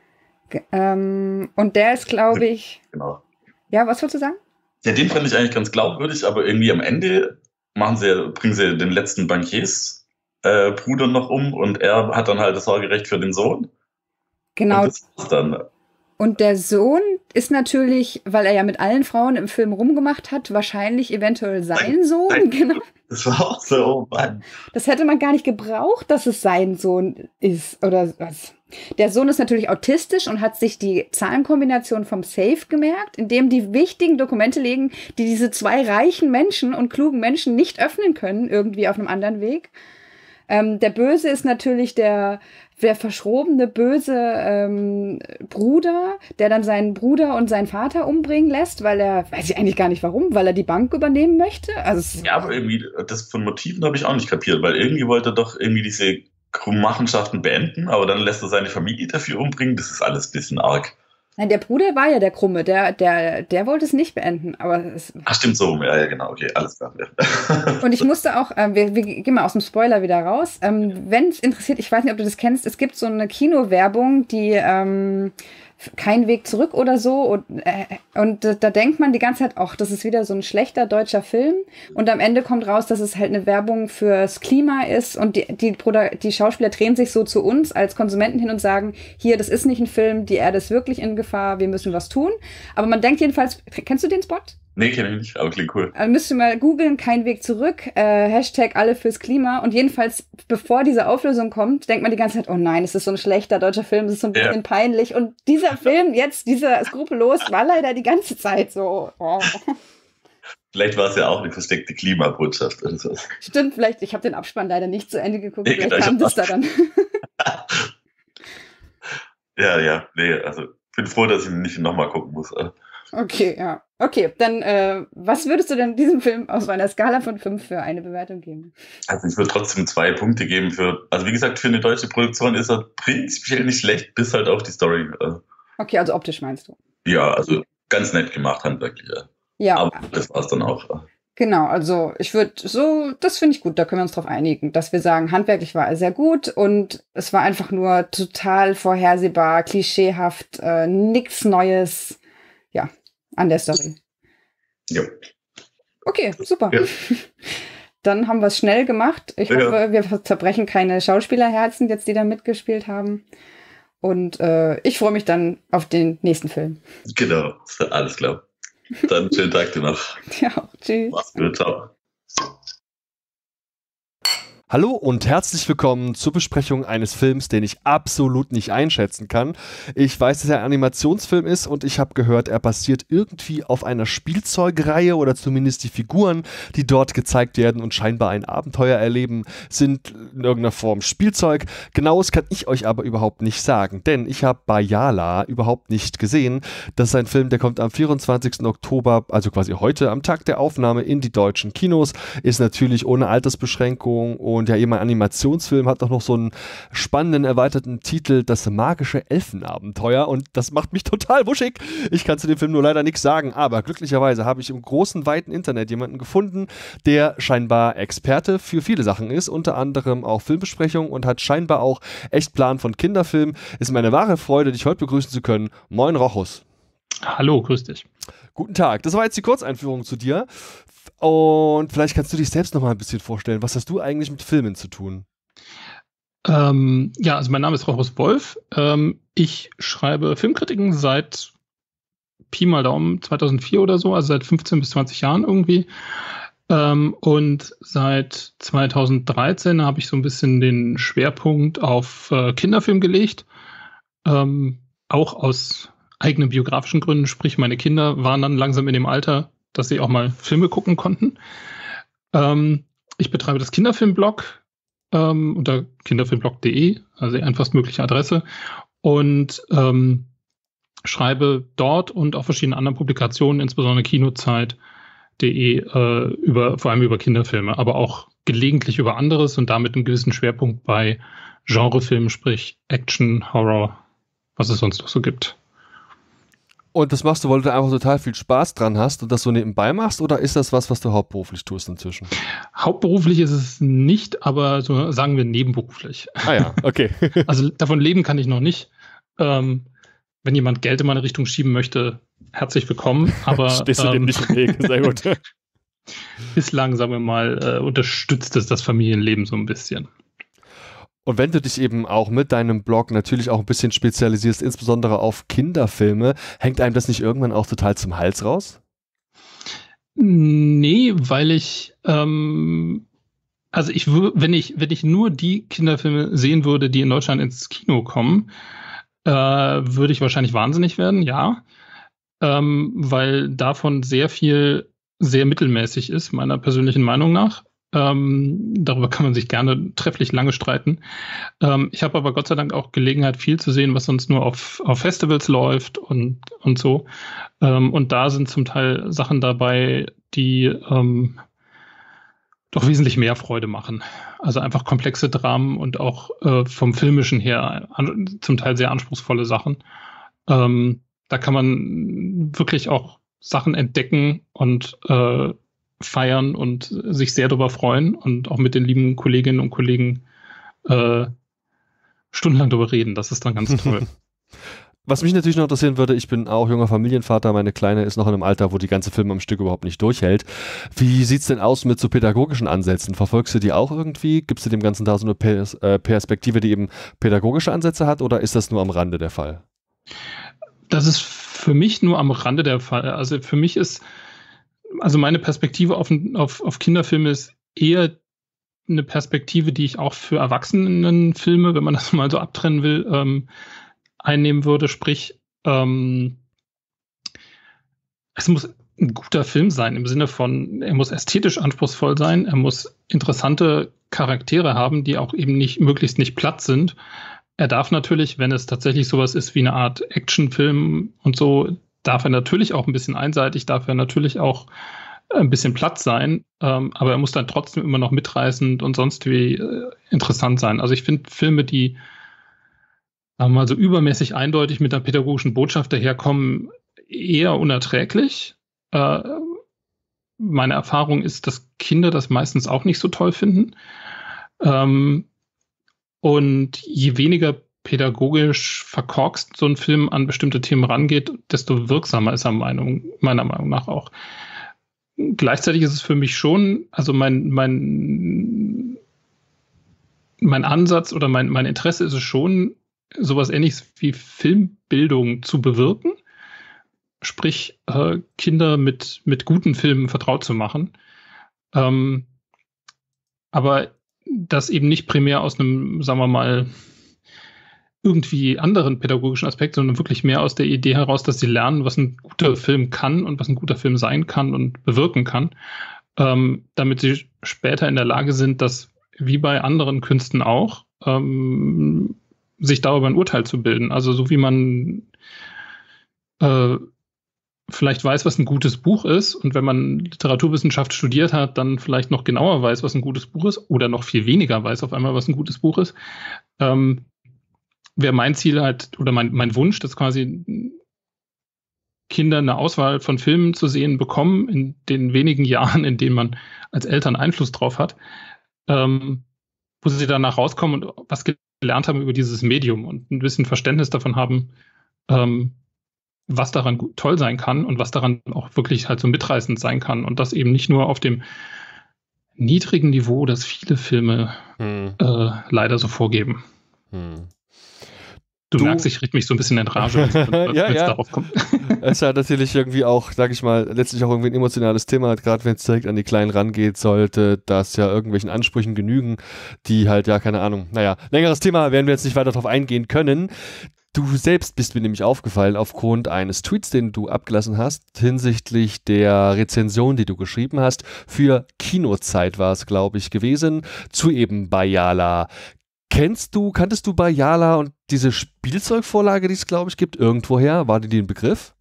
Und der ist, glaube ich... Genau. Ja, was wolltest du sagen? Ja, den fand ich eigentlich ganz glaubwürdig, aber irgendwie am Ende bringen sie den letzten Bankiersbruder noch um und er hat dann halt das Sorgerecht für den Sohn. Genau. Und das war's dann. Und der Sohn ist natürlich, weil er ja mit allen Frauen im Film rumgemacht hat, wahrscheinlich eventuell sein Sohn. Genau. Das war auch so, oh Mann. Das hätte man gar nicht gebraucht, dass es sein Sohn ist oder was. Der Sohn ist natürlich autistisch und hat sich die Zahlenkombination vom Safe gemerkt, in dem die wichtigen Dokumente liegen, die diese zwei reichen Menschen und klugen Menschen nicht öffnen können, irgendwie auf einem anderen Weg. Der Böse ist natürlich der verschrobene, böse Bruder, der dann seinen Bruder und seinen Vater umbringen lässt, weil er, weiß ich eigentlich gar nicht warum, weil er die Bank übernehmen möchte. Also ja, aber irgendwie, das von Motiven habe ich auch nicht kapiert, weil irgendwie wollte er doch irgendwie diese Machenschaften beenden, aber dann lässt er seine Familie dafür umbringen. Das ist alles ein bisschen arg. Nein, der Bruder war ja der Krumme, der wollte es nicht beenden, aber Ach, stimmt so, ja, genau, okay, alles klar. Ja. Und ich musste auch, wir gehen mal aus dem Spoiler wieder raus, wenn es interessiert, ich weiß nicht, ob du das kennst, es gibt so eine Kinowerbung, die Kein Weg zurück oder so und da denkt man die ganze Zeit, ach, das ist wieder so ein schlechter deutscher Film und am Ende kommt raus, dass es halt eine Werbung fürs Klima ist und die Schauspieler drehen sich so zu uns als Konsumenten hin und sagen, hier, das ist nicht ein Film, die Erde ist wirklich in Gefahr, wir müssen was tun, aber man denkt jedenfalls, kennst du den Spot? Nee, kenne ich nicht, aber klingt cool. Also müsst ihr mal googeln, Kein Weg zurück, Hashtag alle fürs Klima. Und jedenfalls, bevor diese Auflösung kommt, denkt man die ganze Zeit, oh nein, es ist so ein schlechter deutscher Film, es ist so ein bisschen peinlich. Und dieser Film jetzt, dieser Skrupellos, war leider die ganze Zeit so. Oh. Vielleicht war es ja auch eine versteckte Klimabotschaft oder so. Stimmt, vielleicht, ich habe den Abspann leider nicht zu Ende geguckt, vielleicht genau, kam das da dann. Ja, nee, also bin froh, dass ich ihn nicht nochmal gucken muss. Okay, ja. Okay, dann was würdest du denn diesem Film auf einer Skala von 5 für eine Bewertung geben? Also ich würde trotzdem 2 Punkte geben also wie gesagt, für eine deutsche Produktion ist er prinzipiell nicht schlecht, bis halt auch die Story. Okay, also optisch meinst du? Ja, also ganz nett gemacht, handwerklich. Ja. Aber das war's dann auch. Genau, also ich würde das finde ich gut, da können wir uns drauf einigen, dass wir sagen, handwerklich war er sehr gut und es war einfach nur total vorhersehbar, klischeehaft, nichts Neues, ja, an der Story. Ja. Okay, super. Ja. Dann haben wir es schnell gemacht. Ich hoffe, wir zerbrechen keine Schauspielerherzen jetzt, die da mitgespielt haben. Und ich freue mich dann auf den nächsten Film. Genau, alles klar. Dann schönen Tag dir noch. Ja, tschüss. Mach's gut, ciao. Hallo und herzlich willkommen zur Besprechung eines Films, den ich absolut nicht einschätzen kann. Ich weiß, dass er ein Animationsfilm ist und ich habe gehört, er basiert irgendwie auf einer Spielzeugreihe oder zumindest die Figuren, die dort gezeigt werden und scheinbar ein Abenteuer erleben, sind in irgendeiner Form Spielzeug. Genaues kann ich euch aber überhaupt nicht sagen, denn ich habe Bayala überhaupt nicht gesehen. Das ist ein Film, der kommt am 24. Oktober, also quasi heute, am Tag der Aufnahme in die deutschen Kinos, ist natürlich ohne Altersbeschränkung und ja, eben ein Animationsfilm hat auch noch so einen spannenden, erweiterten Titel, das magische Elfenabenteuer und das macht mich total wuschig. Ich kann zu dem Film nur leider nichts sagen, aber glücklicherweise habe ich im großen, weiten Internet jemanden gefunden, der scheinbar Experte für viele Sachen ist, unter anderem auch Filmbesprechung und hat scheinbar auch echt Plan von Kinderfilmen. Ist mir eine wahre Freude, dich heute begrüßen zu können. Moin Rochus. Hallo, grüß dich. Guten Tag. Das war jetzt die Kurzeinführung zu dir. Und vielleicht kannst du dich selbst noch mal ein bisschen vorstellen. Was hast du eigentlich mit Filmen zu tun? Ja, also mein Name ist Rochus Wolf. Ich schreibe Filmkritiken seit Pi mal Daumen 2004 oder so, also seit 15 bis 20 Jahren irgendwie. Und seit 2013 habe ich so ein bisschen den Schwerpunkt auf Kinderfilm gelegt. Auch aus eigenen biografischen Gründen, sprich meine Kinder waren dann langsam in dem Alter, dass sie auch mal Filme gucken konnten. Ich betreibe das Kinderfilmblog unter kinderfilmblog.de, also die einfachstmögliche Adresse, und schreibe dort und auf verschiedenen anderen Publikationen, insbesondere kinozeit.de, vor allem über Kinderfilme, aber auch gelegentlich über anderes und damit einen gewissen Schwerpunkt bei Genrefilmen, sprich Action, Horror, was es sonst noch so gibt. Und das machst du, weil du einfach total viel Spaß dran hast und das so nebenbei machst, oder ist das was du hauptberuflich tust inzwischen? Hauptberuflich ist es nicht, aber so sagen wir nebenberuflich. Ah ja, okay. Also davon leben kann ich noch nicht. Wenn jemand Geld in meine Richtung schieben möchte, herzlich willkommen. Aber stehst du dem nicht im Weg, sehr gut. Bislang, sagen wir mal, unterstützt es das Familienleben so ein bisschen. Und wenn du dich eben auch mit deinem Blog natürlich auch ein bisschen spezialisierst, insbesondere auf Kinderfilme, hängt einem das nicht irgendwann auch total zum Hals raus? Nee, weil ich, wenn ich nur die Kinderfilme sehen würde, die in Deutschland ins Kino kommen, würde ich wahrscheinlich wahnsinnig werden, ja. Weil davon sehr viel sehr mittelmäßig ist, meiner persönlichen Meinung nach. Darüber kann man sich gerne trefflich lange streiten. Ich habe aber Gott sei Dank auch Gelegenheit, viel zu sehen, was sonst nur auf Festivals läuft und so. Und da sind zum Teil Sachen dabei, die doch wesentlich mehr Freude machen. Also einfach komplexe Dramen und auch vom Filmischen her zum Teil sehr anspruchsvolle Sachen. Da kann man wirklich auch Sachen entdecken und feiern und sich sehr darüber freuen und auch mit den lieben Kolleginnen und Kollegen stundenlang darüber reden. Das ist dann ganz toll. Was mich natürlich noch interessieren würde, ich bin auch junger Familienvater, meine Kleine ist noch in einem Alter, wo die ganze Film am Stück überhaupt nicht durchhält. Wie sieht's denn aus mit so pädagogischen Ansätzen? Verfolgst du die auch irgendwie? Gibst du dem Ganzen da so eine Perspektive, die eben pädagogische Ansätze hat, oder ist das nur am Rande der Fall? Das ist für mich nur am Rande der Fall. Also für mich ist, also meine Perspektive auf Kinderfilme ist eher eine Perspektive, die ich auch für Erwachsenenfilme, wenn man das mal so abtrennen will, einnehmen würde. Sprich, es muss ein guter Film sein, im Sinne von, er muss ästhetisch anspruchsvoll sein, er muss interessante Charaktere haben, die auch eben möglichst nicht platt sind. Er darf natürlich, wenn es tatsächlich sowas ist wie eine Art Actionfilm und so, darf er natürlich auch ein bisschen einseitig, darf er natürlich auch ein bisschen platt sein, aber er muss dann trotzdem immer noch mitreißend und sonst wie interessant sein. Also ich finde Filme, die sagen wir mal so übermäßig eindeutig mit einer pädagogischen Botschaft daherkommen, eher unerträglich. Meine Erfahrung ist, dass Kinder das meistens auch nicht so toll finden. Und je weniger pädagogisch verkorkst so ein Film an bestimmte Themen rangeht, desto wirksamer ist er meiner Meinung nach auch. Gleichzeitig ist es für mich schon, also mein Ansatz oder mein Interesse ist es schon, sowas Ähnliches wie Filmbildung zu bewirken. Sprich, Kinder mit guten Filmen vertraut zu machen. Aber das eben nicht primär aus einem, sagen wir mal, irgendwie anderen pädagogischen Aspekt, sondern wirklich mehr aus der Idee heraus, dass sie lernen, was ein guter Film kann und was ein guter Film sein kann und bewirken kann, damit sie später in der Lage sind, das wie bei anderen Künsten auch, sich darüber ein Urteil zu bilden. Also so wie man vielleicht weiß, was ein gutes Buch ist und wenn man Literaturwissenschaft studiert hat, dann vielleicht noch genauer weiß, was ein gutes Buch ist oder noch viel weniger weiß auf einmal, was ein gutes Buch ist, wäre mein Ziel halt oder mein Wunsch, dass quasi Kinder eine Auswahl von Filmen zu sehen bekommen in den wenigen Jahren, in denen man als Eltern Einfluss drauf hat, wo sie danach rauskommen und was gelernt haben über dieses Medium und ein bisschen Verständnis davon haben, was daran toll sein kann und was daran auch wirklich halt so mitreißend sein kann und das eben nicht nur auf dem niedrigen Niveau, das viele Filme leider so vorgeben. Du merkst, ich rede mich so ein bisschen in Rage, wenn es darauf kommt. Es ist ja natürlich irgendwie auch, sag ich mal, letztlich auch irgendwie ein emotionales Thema, gerade wenn es direkt an die Kleinen rangeht, sollte das ja irgendwelchen Ansprüchen genügen, die halt, ja, keine Ahnung, naja, längeres Thema, werden wir jetzt nicht weiter drauf eingehen können. Du selbst bist mir nämlich aufgefallen aufgrund eines Tweets, den du abgelassen hast, hinsichtlich der Rezension, die du geschrieben hast. Für Kinozeit war es, glaube ich, gewesen, zu eben Bayala. Kanntest du Bayala und diese Spielzeugvorlage, die es, glaube ich, gibt, irgendwoher? War dir ein Begriff?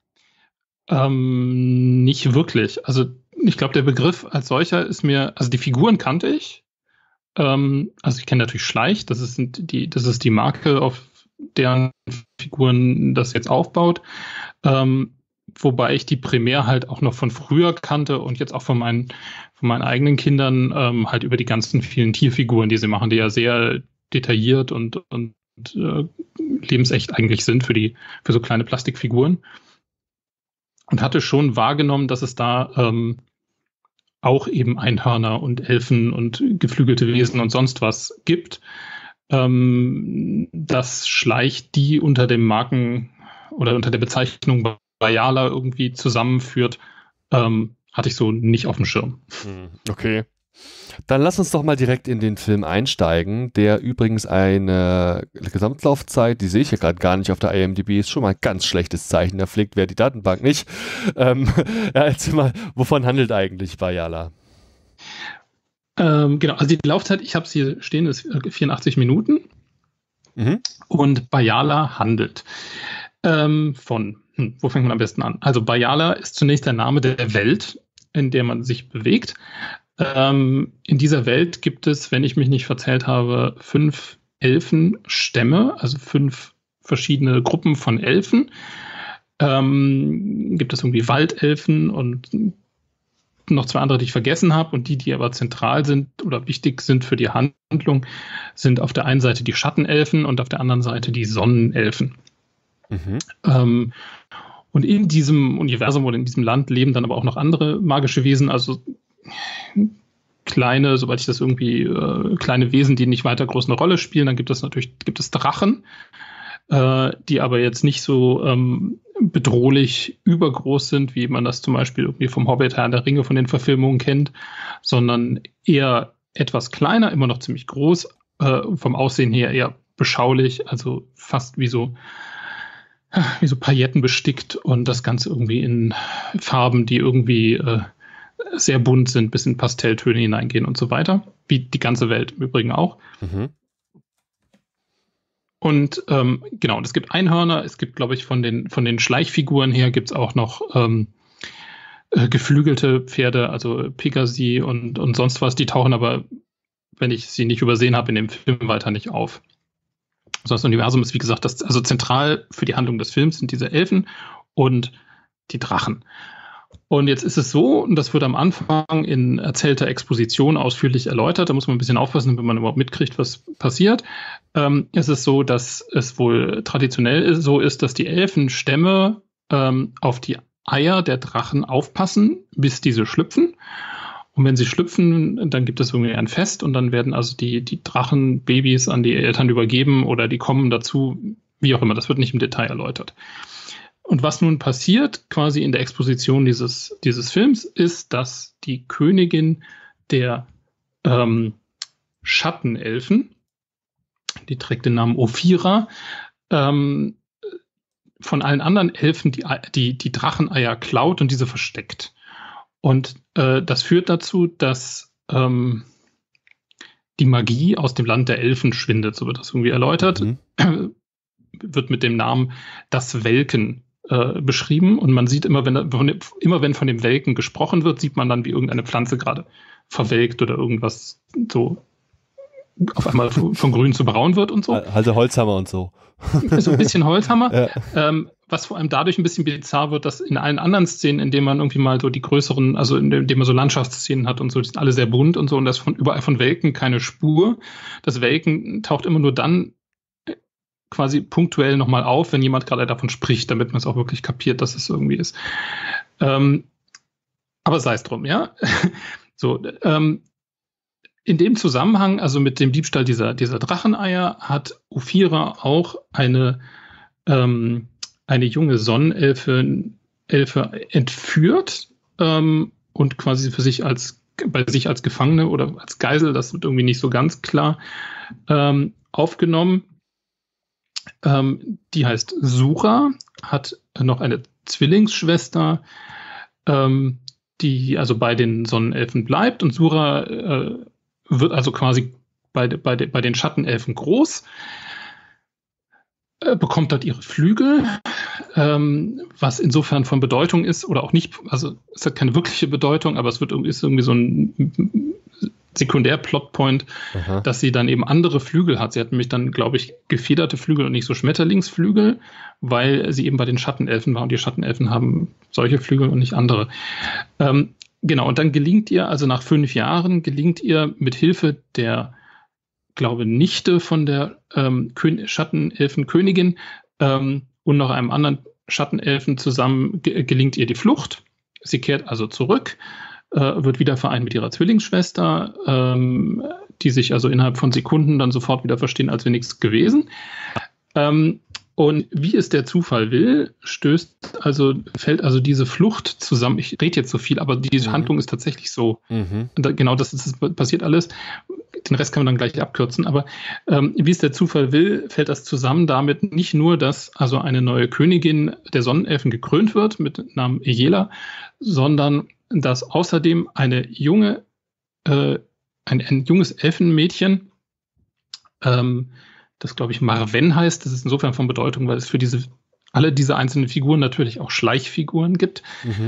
Nicht wirklich. Also ich glaube, der Begriff als solcher ist mir, also die Figuren kannte ich. Also ich kenne natürlich Schleich, das ist die Marke, auf deren Figuren das jetzt aufbaut. Wobei ich die primär halt auch noch von früher kannte und jetzt auch von meinen eigenen Kindern halt über die ganzen vielen Tierfiguren, die sie machen, die ja sehr detailliert und lebensecht eigentlich sind für so kleine Plastikfiguren. Und hatte schon wahrgenommen, dass es da auch eben Einhörner und Elfen und geflügelte Wesen und sonst was gibt. Das Schleich die unter dem Marken oder unter der Bezeichnung Bayala irgendwie zusammenführt, hatte ich so nicht auf dem Schirm. Okay. Dann lass uns doch mal direkt in den Film einsteigen, der übrigens eine Gesamtlaufzeit, die sehe ich ja gerade gar nicht auf der IMDb, ist schon mal ein ganz schlechtes Zeichen, da pflegt wer die Datenbank nicht. Erzähl mal, wovon handelt eigentlich Bayala? Genau, also die Laufzeit, ich habe es hier stehen, ist 84 Minuten. Und Bajala handelt von, wo fängt man am besten an? Also Bajala ist zunächst der Name der Welt, in der man sich bewegt. In dieser Welt gibt es, wenn ich mich nicht verzählt habe, 5 Elfenstämme, also 5 verschiedene Gruppen von Elfen. Gibt es irgendwie Waldelfen und noch 2 andere, die ich vergessen habe, und die aber zentral sind oder wichtig sind für die Handlung, sind auf der einen Seite die Schattenelfen und auf der anderen Seite die Sonnenelfen. Und in diesem Universum oder in diesem Land leben dann aber auch noch andere magische Wesen, also kleine, soweit ich das irgendwie, kleine Wesen, die nicht weiter groß eine Rolle spielen. Dann gibt es Drachen, die aber jetzt nicht so bedrohlich übergroß sind, wie man das zum Beispiel irgendwie vom Hobbit, Herr der Ringe, von den Verfilmungen kennt, sondern eher etwas kleiner, immer noch ziemlich groß, vom Aussehen her eher beschaulich, also fast wie so Pailletten bestickt, und das Ganze irgendwie in Farben, die irgendwie sehr bunt sind, bis in Pastelltöne hineingehen und so weiter, wie die ganze Welt im Übrigen auch. Und genau, und es gibt Einhörner, es gibt, glaube ich, von den Schleichfiguren her gibt es auch noch geflügelte Pferde, also Pegasi und sonst was, die tauchen aber, wenn ich sie nicht übersehen habe, in dem Film weiter nicht auf. Also das Universum ist, wie gesagt, also zentral für die Handlung des Films sind diese Elfen und die Drachen. Und jetzt ist es so, und das wird am Anfang in erzählter Exposition ausführlich erläutert, da muss man ein bisschen aufpassen, wenn man überhaupt mitkriegt, was passiert. Es ist so, dass es wohl traditionell so ist, dass die Elfenstämme auf die Eier der Drachen aufpassen, bis diese schlüpfen. Und wenn sie schlüpfen, dann gibt es irgendwie ein Fest, und dann werden also die Drachenbabys an die Eltern übergeben oder die kommen dazu, wie auch immer, das wird nicht im Detail erläutert. Und was nun passiert, quasi in der Exposition dieses Films, ist, dass die Königin der Schattenelfen, die trägt den Namen Ophira, von allen anderen Elfen die Dracheneier klaut und diese versteckt. Und das führt dazu, dass die Magie aus dem Land der Elfen schwindet, so wird das irgendwie erläutert. Wird mit dem Namen das Welken beschrieben, und man sieht immer, wenn von dem Welken gesprochen wird, sieht man dann, wie irgendeine Pflanze gerade verwelkt oder irgendwas so auf einmal von grün zu braun wird und so. Also Holzhammer und so. So ein bisschen Holzhammer, was vor allem dadurch ein bisschen bizarr wird, dass in allen anderen Szenen, in denen man irgendwie mal so die größeren, also in denen man so Landschaftsszenen hat und so, die sind alle sehr bunt und so, und da ist überall von Welken keine Spur. Das Welken taucht immer nur dann quasi punktuell nochmal auf, wenn jemand gerade davon spricht, damit man es auch wirklich kapiert, dass es irgendwie ist. Aber sei es drum, ja. So, in dem Zusammenhang, also mit dem Diebstahl dieser Dracheneier, hat Ophira auch eine junge Sonnenelfe entführt und quasi bei sich als Gefangene oder als Geisel, das wird irgendwie nicht so ganz klar, aufgenommen. Die heißt Sura, hat noch eine Zwillingsschwester, die also bei den Sonnenelfen bleibt, und Sura wird also quasi bei den Schattenelfen groß, bekommt dort ihre Flügel, was insofern von Bedeutung ist oder auch nicht, also es hat keine wirkliche Bedeutung, aber ist irgendwie so ein Sekundär-Plotpoint, dass sie dann eben andere Flügel hat. Sie hat nämlich dann, glaube ich, gefederte Flügel und nicht so Schmetterlingsflügel, weil sie eben bei den Schattenelfen war, und die Schattenelfen haben solche Flügel und nicht andere. Genau, und dann gelingt ihr, also nach 5 Jahren, mit Hilfe der, glaube Nichte von der Schattenelfenkönigin und noch einem anderen Schattenelfen zusammen, gelingt ihr die Flucht. Sie kehrt also zurück, wird wieder vereint mit ihrer Zwillingsschwester, die sich also innerhalb von Sekunden dann sofort wieder verstehen, als wäre nichts gewesen. Und wie es der Zufall will, fällt also diese Flucht zusammen. Ich rede jetzt so viel, aber diese Handlung ist tatsächlich so. Genau, das passiert alles. Den Rest kann man dann gleich abkürzen. Aber wie es der Zufall will, fällt das zusammen damit nicht nur, dass also eine neue Königin der Sonnenelfen gekrönt wird mit Namen Ejela, sondern dass außerdem eine junge ein junges Elfenmädchen, das, glaube ich, Marwen heißt. Das ist insofern von Bedeutung, weil es für alle diese einzelnen Figuren natürlich auch Schleichfiguren gibt.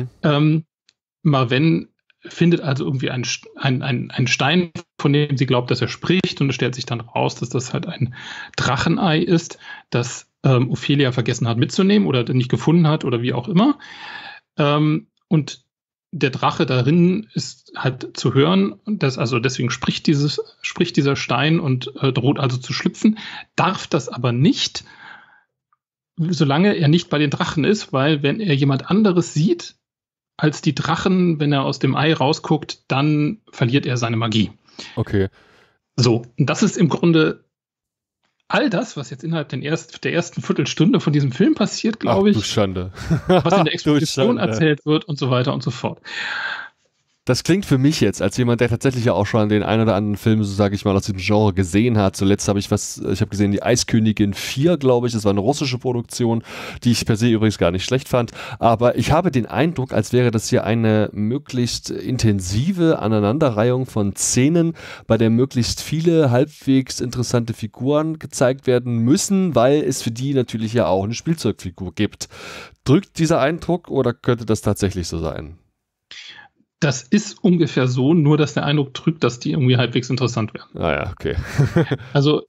Marwen findet also irgendwie einen Stein, von dem sie glaubt, dass er spricht, und es stellt sich dann raus, dass das halt ein Drachenei ist, das Ophelia vergessen hat mitzunehmen oder nicht gefunden hat oder wie auch immer. Und der Drache darin ist halt zu hören, also deswegen spricht dieser Stein und droht also zu schlüpfen, darf das aber nicht, solange er nicht bei den Drachen ist, weil wenn er jemand anderes sieht als die Drachen, wenn er aus dem Ei rausguckt, dann verliert er seine Magie. Okay. So, und das ist im Grunde all das, was jetzt innerhalb der ersten Viertelstunde von diesem Film passiert, glaube ich. Du Schande. Was in der Exposition erzählt wird und so weiter und so fort. Das klingt für mich jetzt, als jemand, der tatsächlich ja auch schon den ein oder anderen Film, so sage ich mal, aus diesem Genre gesehen hat. Zuletzt habe ich habe gesehen, die Eiskönigin 4, glaube ich, das war eine russische Produktion, die ich per se übrigens gar nicht schlecht fand. Aber ich habe den Eindruck, als wäre das hier eine möglichst intensive Aneinanderreihung von Szenen, bei der möglichst viele halbwegs interessante Figuren gezeigt werden müssen, weil es für die natürlich ja auch eine Spielzeugfigur gibt. Drückt dieser Eindruck oder könnte das tatsächlich so sein? Das ist ungefähr so, nur dass der Eindruck trügt, dass die irgendwie halbwegs interessant werden. Ah ja, okay. Also,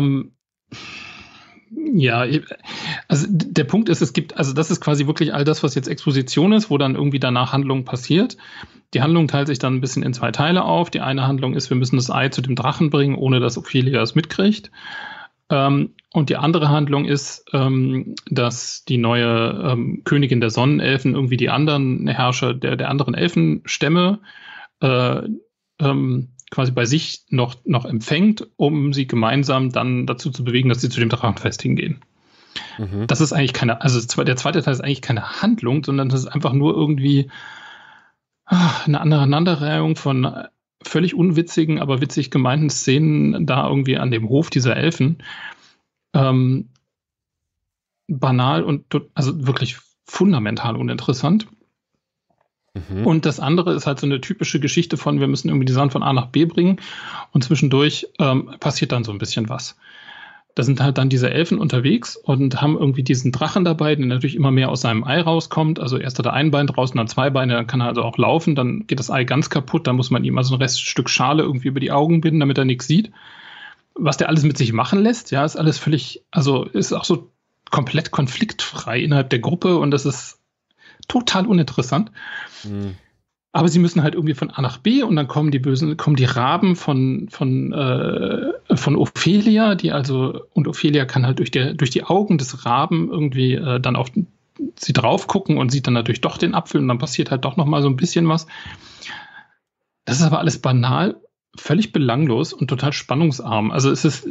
ja, also der Punkt ist, also das ist quasi wirklich all das, was jetzt Exposition ist, wo dann irgendwie danach Handlung passiert. Die Handlung teilt sich dann ein bisschen in 2 Teile auf. Die eine Handlung ist, wir müssen das Ei zu dem Drachen bringen, ohne dass Ophelia es mitkriegt. Und die andere Handlung ist, dass die neue Königin der Sonnenelfen irgendwie die anderen Herrscher der anderen Elfenstämme quasi bei sich noch empfängt, um sie gemeinsam dann dazu zu bewegen, dass sie zu dem Drachenfest hingehen. Das ist eigentlich der zweite Teil ist eigentlich keine Handlung, sondern das ist einfach nur irgendwie eine Aneinanderreihung von völlig unwitzigen, aber witzig gemeinten Szenen da irgendwie an dem Hof dieser Elfen. Banal und also wirklich fundamental uninteressant. Und das andere ist halt so eine typische Geschichte von, wir müssen irgendwie die Sachen von A nach B bringen und zwischendurch passiert dann so ein bisschen was. Da sind halt dann diese Elfen unterwegs und haben irgendwie diesen Drachen dabei, der natürlich immer mehr aus seinem Ei rauskommt. Also erst hat er ein Bein draußen, dann 2 Beine, dann kann er also auch laufen, dann geht das Ei ganz kaputt, dann muss man ihm also ein Reststück Schale irgendwie über die Augen binden, damit er nichts sieht. Was der alles mit sich machen lässt, ja, ist alles völlig, also ist auch so komplett konfliktfrei innerhalb der Gruppe und das ist total uninteressant. Aber sie müssen halt irgendwie von A nach B und dann kommen die Raben von Ophelia, und Ophelia kann halt durch die Augen des Raben irgendwie dann auf sie drauf gucken und sieht dann natürlich doch den Apfel und dann passiert halt doch noch mal so ein bisschen was. Das ist aber alles banal, völlig belanglos und total spannungsarm. Also es ist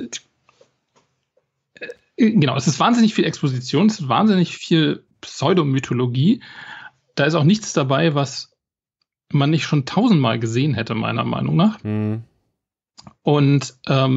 wahnsinnig viel Exposition, es ist wahnsinnig viel Pseudomythologie. Da ist auch nichts dabei, was man nicht schon 1000-mal gesehen hätte, meiner Meinung nach. Und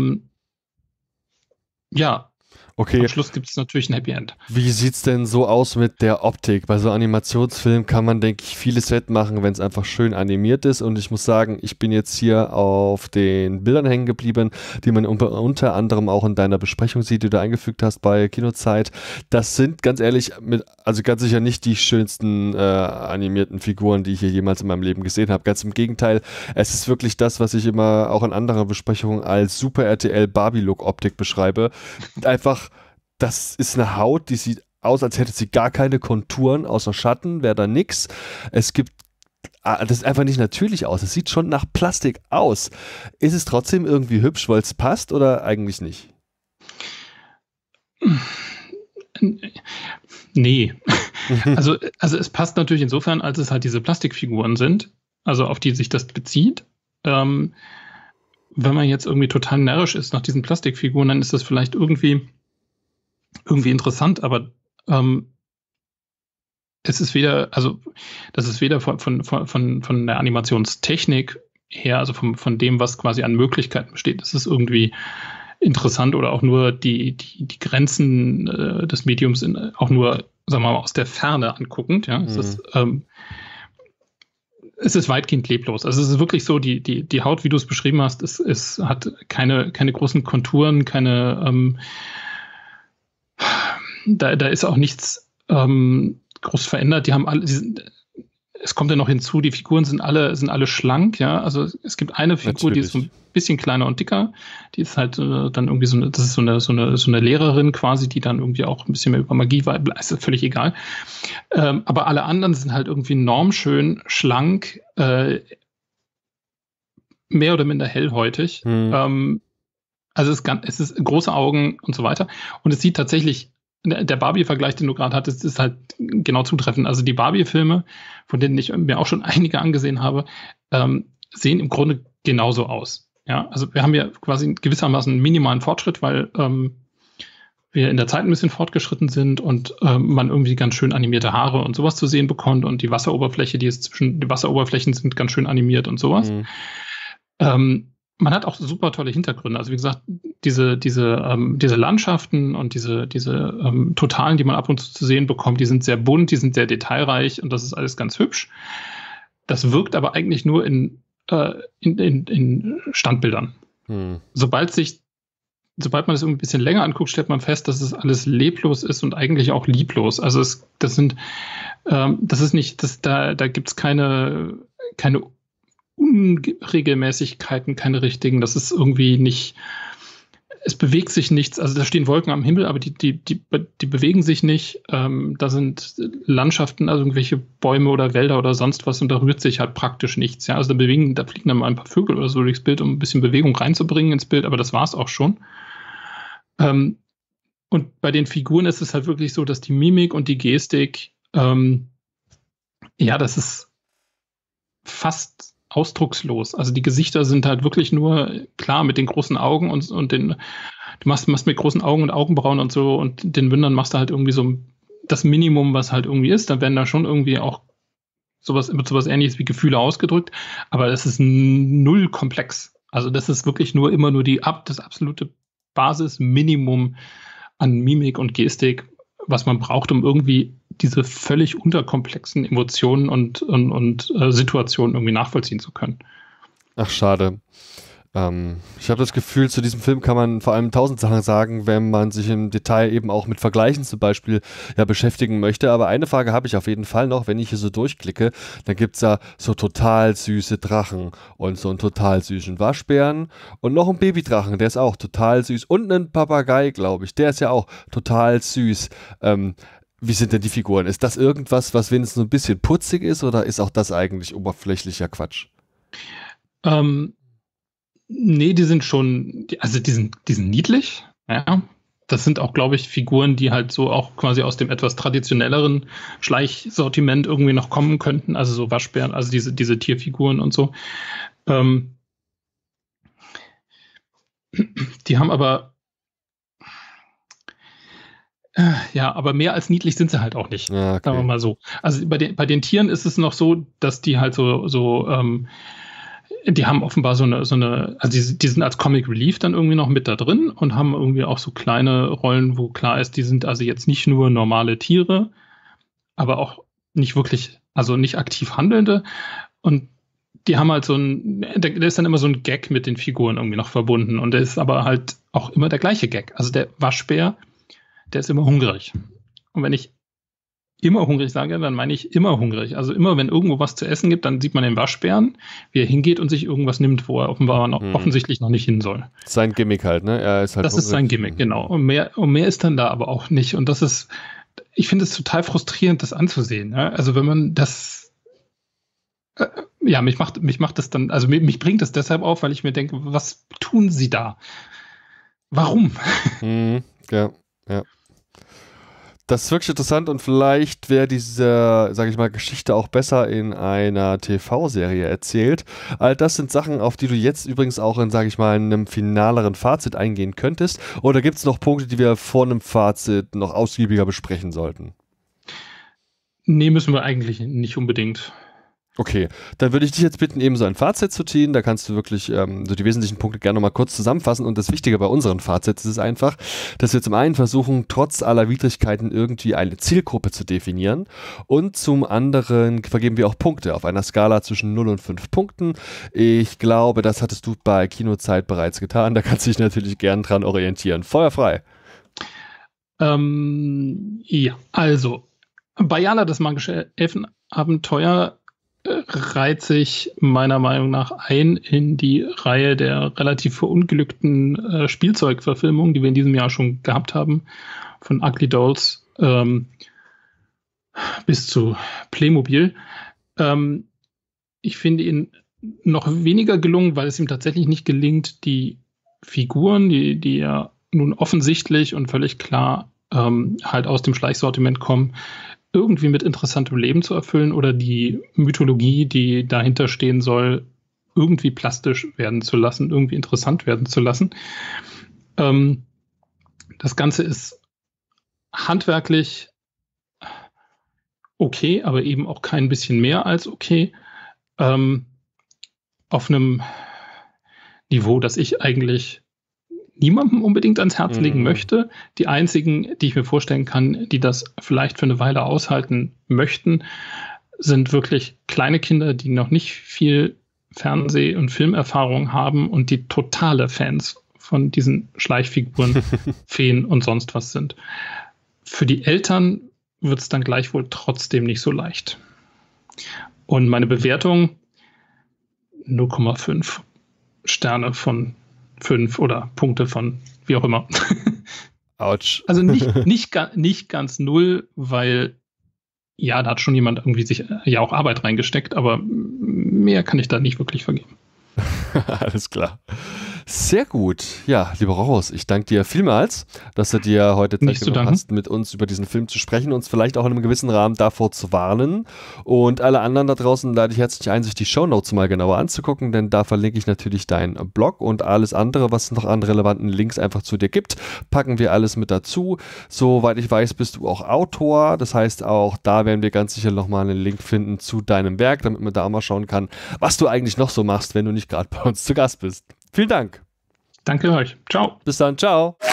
Okay. Am Schluss gibt es natürlich ein Happy End. Wie sieht's denn so aus mit der Optik? Bei so Animationsfilmen kann man, denke ich, vieles wettmachen, wenn es einfach schön animiert ist. Und ich muss sagen, ich bin jetzt hier auf den Bildern hängen geblieben, die man unter anderem auch in deiner Besprechung sieht, die du eingefügt hast bei Kinozeit. Das sind, ganz ehrlich, also ganz sicher nicht die schönsten animierten Figuren, die ich hier jemals in meinem Leben gesehen habe. Ganz im Gegenteil, es ist wirklich das, was ich immer auch in anderen Besprechungen als Super RTL Barbie-Look-Optik beschreibe. Einfach, das ist eine Haut, die sieht aus, als hätte sie gar keine Konturen, außer Schatten, wäre da nix. Das sieht einfach nicht natürlich aus. Es sieht schon nach Plastik aus. Ist es trotzdem irgendwie hübsch, weil es passt oder eigentlich nicht? Nee. Also es passt natürlich insofern, als es halt diese Plastikfiguren sind, also auf die sich das bezieht. Wenn man jetzt irgendwie total närrisch ist nach diesen Plastikfiguren, dann ist das vielleicht irgendwie interessant, aber es ist das ist weder von der Animationstechnik her, also von dem, was quasi an Möglichkeiten besteht, es ist irgendwie interessant oder auch nur die Grenzen des Mediums auch nur, sagen wir mal, aus der Ferne anguckend, ja. Es ist es ist weitgehend leblos. Also es ist wirklich so, die Haut, wie du es beschrieben hast, es hat keine großen Konturen, da ist auch nichts groß verändert. Die haben alle, es kommt ja noch hinzu, die Figuren sind alle schlank, ja. Also es gibt eine Figur, die ist so ein bisschen kleiner und dicker. Die ist halt dann irgendwie das ist so eine Lehrerin quasi, die dann irgendwie auch ein bisschen mehr über Magie weiß, ist ja völlig egal. Aber alle anderen sind halt irgendwie normschön, schlank, mehr oder minder hellhäutig. Also es ist große Augen und so weiter. Und es sieht tatsächlich, der Barbie-Vergleich, den du gerade hattest, ist halt genau zutreffend. Also die Barbie-Filme, von denen ich mir auch schon einige angesehen habe, sehen im Grunde genauso aus. Ja, also wir haben ja quasi gewissermaßen einen minimalen Fortschritt, weil wir in der Zeit ein bisschen fortgeschritten sind und man irgendwie ganz schön animierte Haare und sowas zu sehen bekommt und die Wasseroberfläche, die Wasseroberflächen sind ganz schön animiert und sowas. Man hat auch super tolle Hintergründe. Also wie gesagt, diese Landschaften und diese Totalen, die man ab und zu sehen bekommt, die sind sehr bunt, die sind sehr detailreich und das ist alles ganz hübsch. Das wirkt aber eigentlich nur in Standbildern. Sobald man das irgendwie ein bisschen länger anguckt, stellt man fest, dass es alles leblos ist und eigentlich auch lieblos. Also da gibt's keine Unregelmäßigkeiten, keine richtigen, das ist irgendwie nicht, es bewegt sich nichts, also da stehen Wolken am Himmel, aber die bewegen sich nicht, da sind Landschaften, also irgendwelche Bäume oder Wälder oder sonst was und da rührt sich halt praktisch nichts, ja, also da fliegen dann mal ein paar Vögel oder so durchs Bild, um ein bisschen Bewegung reinzubringen ins Bild, aber das war's auch schon. Und bei den Figuren ist es halt wirklich so, dass die Mimik und die Gestik, das ist fast ausdruckslos. Also die Gesichter sind halt wirklich nur, klar, mit den großen Augen und du machst mit großen Augen und Augenbrauen und so und den Mündern machst du halt irgendwie so das Minimum, was halt irgendwie ist. Dann werden da schon irgendwie auch sowas Ähnliches wie Gefühle ausgedrückt, aber das ist null komplex. Also das ist wirklich immer nur das absolute Basisminimum an Mimik und Gestik, was man braucht, um irgendwie diese völlig unterkomplexen Emotionen und Situationen irgendwie nachvollziehen zu können. Ach, schade. Ich habe das Gefühl, zu diesem Film kann man vor allem 1000 Sachen sagen, wenn man sich im Detail eben auch mit Vergleichen zum Beispiel beschäftigen möchte. Aber eine Frage habe ich auf jeden Fall noch, wenn ich hier so durchklicke, dann gibt es da so total süße Drachen und so einen total süßen Waschbären und noch einen Babydrachen, der ist auch total süß und einen Papagei, glaube ich, der ist ja auch total süß. Wie sind denn die Figuren? Ist das irgendwas, was wenigstens so ein bisschen putzig ist oder ist auch das eigentlich oberflächlicher Quatsch? Nee, die sind schon, die sind niedlich, ja. Das sind auch, glaube ich, Figuren, die halt so auch quasi aus dem etwas traditionelleren Schleichsortiment irgendwie noch kommen könnten. Also so Waschbären, also diese Tierfiguren und so. Die haben aber aber mehr als niedlich sind sie halt auch nicht. Ja, okay. Sagen wir mal so. Also bei den Tieren ist es noch so, dass die halt die haben offenbar so eine, also die sind als Comic Relief dann irgendwie noch mit da drin und haben irgendwie auch so kleine Rollen, wo klar ist, die sind also jetzt nicht nur normale Tiere, aber auch nicht wirklich, also nicht aktiv Handelnde. Und die haben halt da ist dann immer so ein Gag mit den Figuren irgendwie noch verbunden. Und der ist aber halt auch immer der gleiche Gag. Also der Waschbär, der ist immer hungrig. Und wenn ich immer hungrig sage, dann meine ich immer hungrig. Also immer, wenn irgendwo was zu essen gibt, dann sieht man den Waschbären, wie er hingeht und sich irgendwas nimmt, wo er offensichtlich noch nicht hin soll. Sein Gimmick halt, ne? Er ist halt das hungrig. Ist sein Gimmick, genau. Und mehr ist dann da aber auch nicht. Und das ist, ich finde es total frustrierend, das anzusehen. Ne? Also wenn man das, mich macht das dann, also mich bringt das deshalb auf, weil ich mir denke, was tun sie da? Warum? Ja. Das ist wirklich interessant und vielleicht wäre diese, sage ich mal, Geschichte auch besser in einer TV-Serie erzählt. All das sind Sachen, auf die du jetzt übrigens auch in, sage ich mal, einem finaleren Fazit eingehen könntest. Oder gibt es noch Punkte, die wir vor einem Fazit noch ausgiebiger besprechen sollten? Nee, müssen wir eigentlich nicht unbedingt. Okay, dann würde ich dich jetzt bitten, eben so ein Fazit zu ziehen. Da kannst du wirklich so die wesentlichen Punkte gerne nochmal kurz zusammenfassen. Und das Wichtige bei unseren Fazits ist einfach, dass wir zum einen versuchen, trotz aller Widrigkeiten irgendwie eine Zielgruppe zu definieren. Und zum anderen vergeben wir auch Punkte auf einer Skala zwischen 0 und 5 Punkten. Ich glaube, das hattest du bei Kinozeit bereits getan. Da kannst du dich natürlich gern dran orientieren. Feuerfrei. Ja, also Bayala, das magische Elfenabenteuer, reiht sich meiner Meinung nach ein in die Reihe der relativ verunglückten Spielzeugverfilmungen, die wir in diesem Jahr schon gehabt haben, von Ugly Dolls bis zu Playmobil. Ich finde ihn noch weniger gelungen, weil es ihm tatsächlich nicht gelingt, die Figuren, die ja nun offensichtlich und völlig klar halt aus dem Schleichsortiment kommen, irgendwie mit interessantem Leben zu erfüllen oder die Mythologie, die dahinter stehen soll, irgendwie plastisch werden zu lassen, irgendwie interessant werden zu lassen. Das Ganze ist handwerklich okay, aber eben auch kein bisschen mehr als okay. Auf einem Niveau, das ich eigentlich niemandem unbedingt ans Herz legen möchte. Die einzigen, die ich mir vorstellen kann, die das vielleicht für eine Weile aushalten möchten, sind wirklich kleine Kinder, die noch nicht viel Fernseh- und Filmerfahrung haben und die totale Fans von diesen Schleichfiguren, Feen und sonst was sind. Für die Eltern wird es dann gleichwohl trotzdem nicht so leicht. Und meine Bewertung 0,5 Sterne von 5 oder Punkte von wie auch immer. Autsch. Also nicht ganz 0, weil ja, da hat schon jemand irgendwie sich ja auch Arbeit reingesteckt, aber mehr kann ich da nicht wirklich vergeben. Alles klar. Sehr gut. Ja, lieber Rochus, ich danke dir vielmals, dass du dir heute Zeit genommen hast, mit uns über diesen Film zu sprechen, uns vielleicht auch in einem gewissen Rahmen davor zu warnen. Und alle anderen da draußen lade ich herzlich ein, sich die Shownotes mal genauer anzugucken, denn da verlinke ich natürlich deinen Blog und alles andere, was es noch an relevanten Links einfach zu dir gibt, packen wir alles mit dazu. Soweit ich weiß, bist du auch Autor. Das heißt, auch da werden wir ganz sicher nochmal einen Link finden zu deinem Werk, damit man da auch mal schauen kann, was du eigentlich noch so machst, wenn du nicht gerade bei uns zu Gast bist. Vielen Dank. Danke euch. Ciao. Bis dann. Ciao.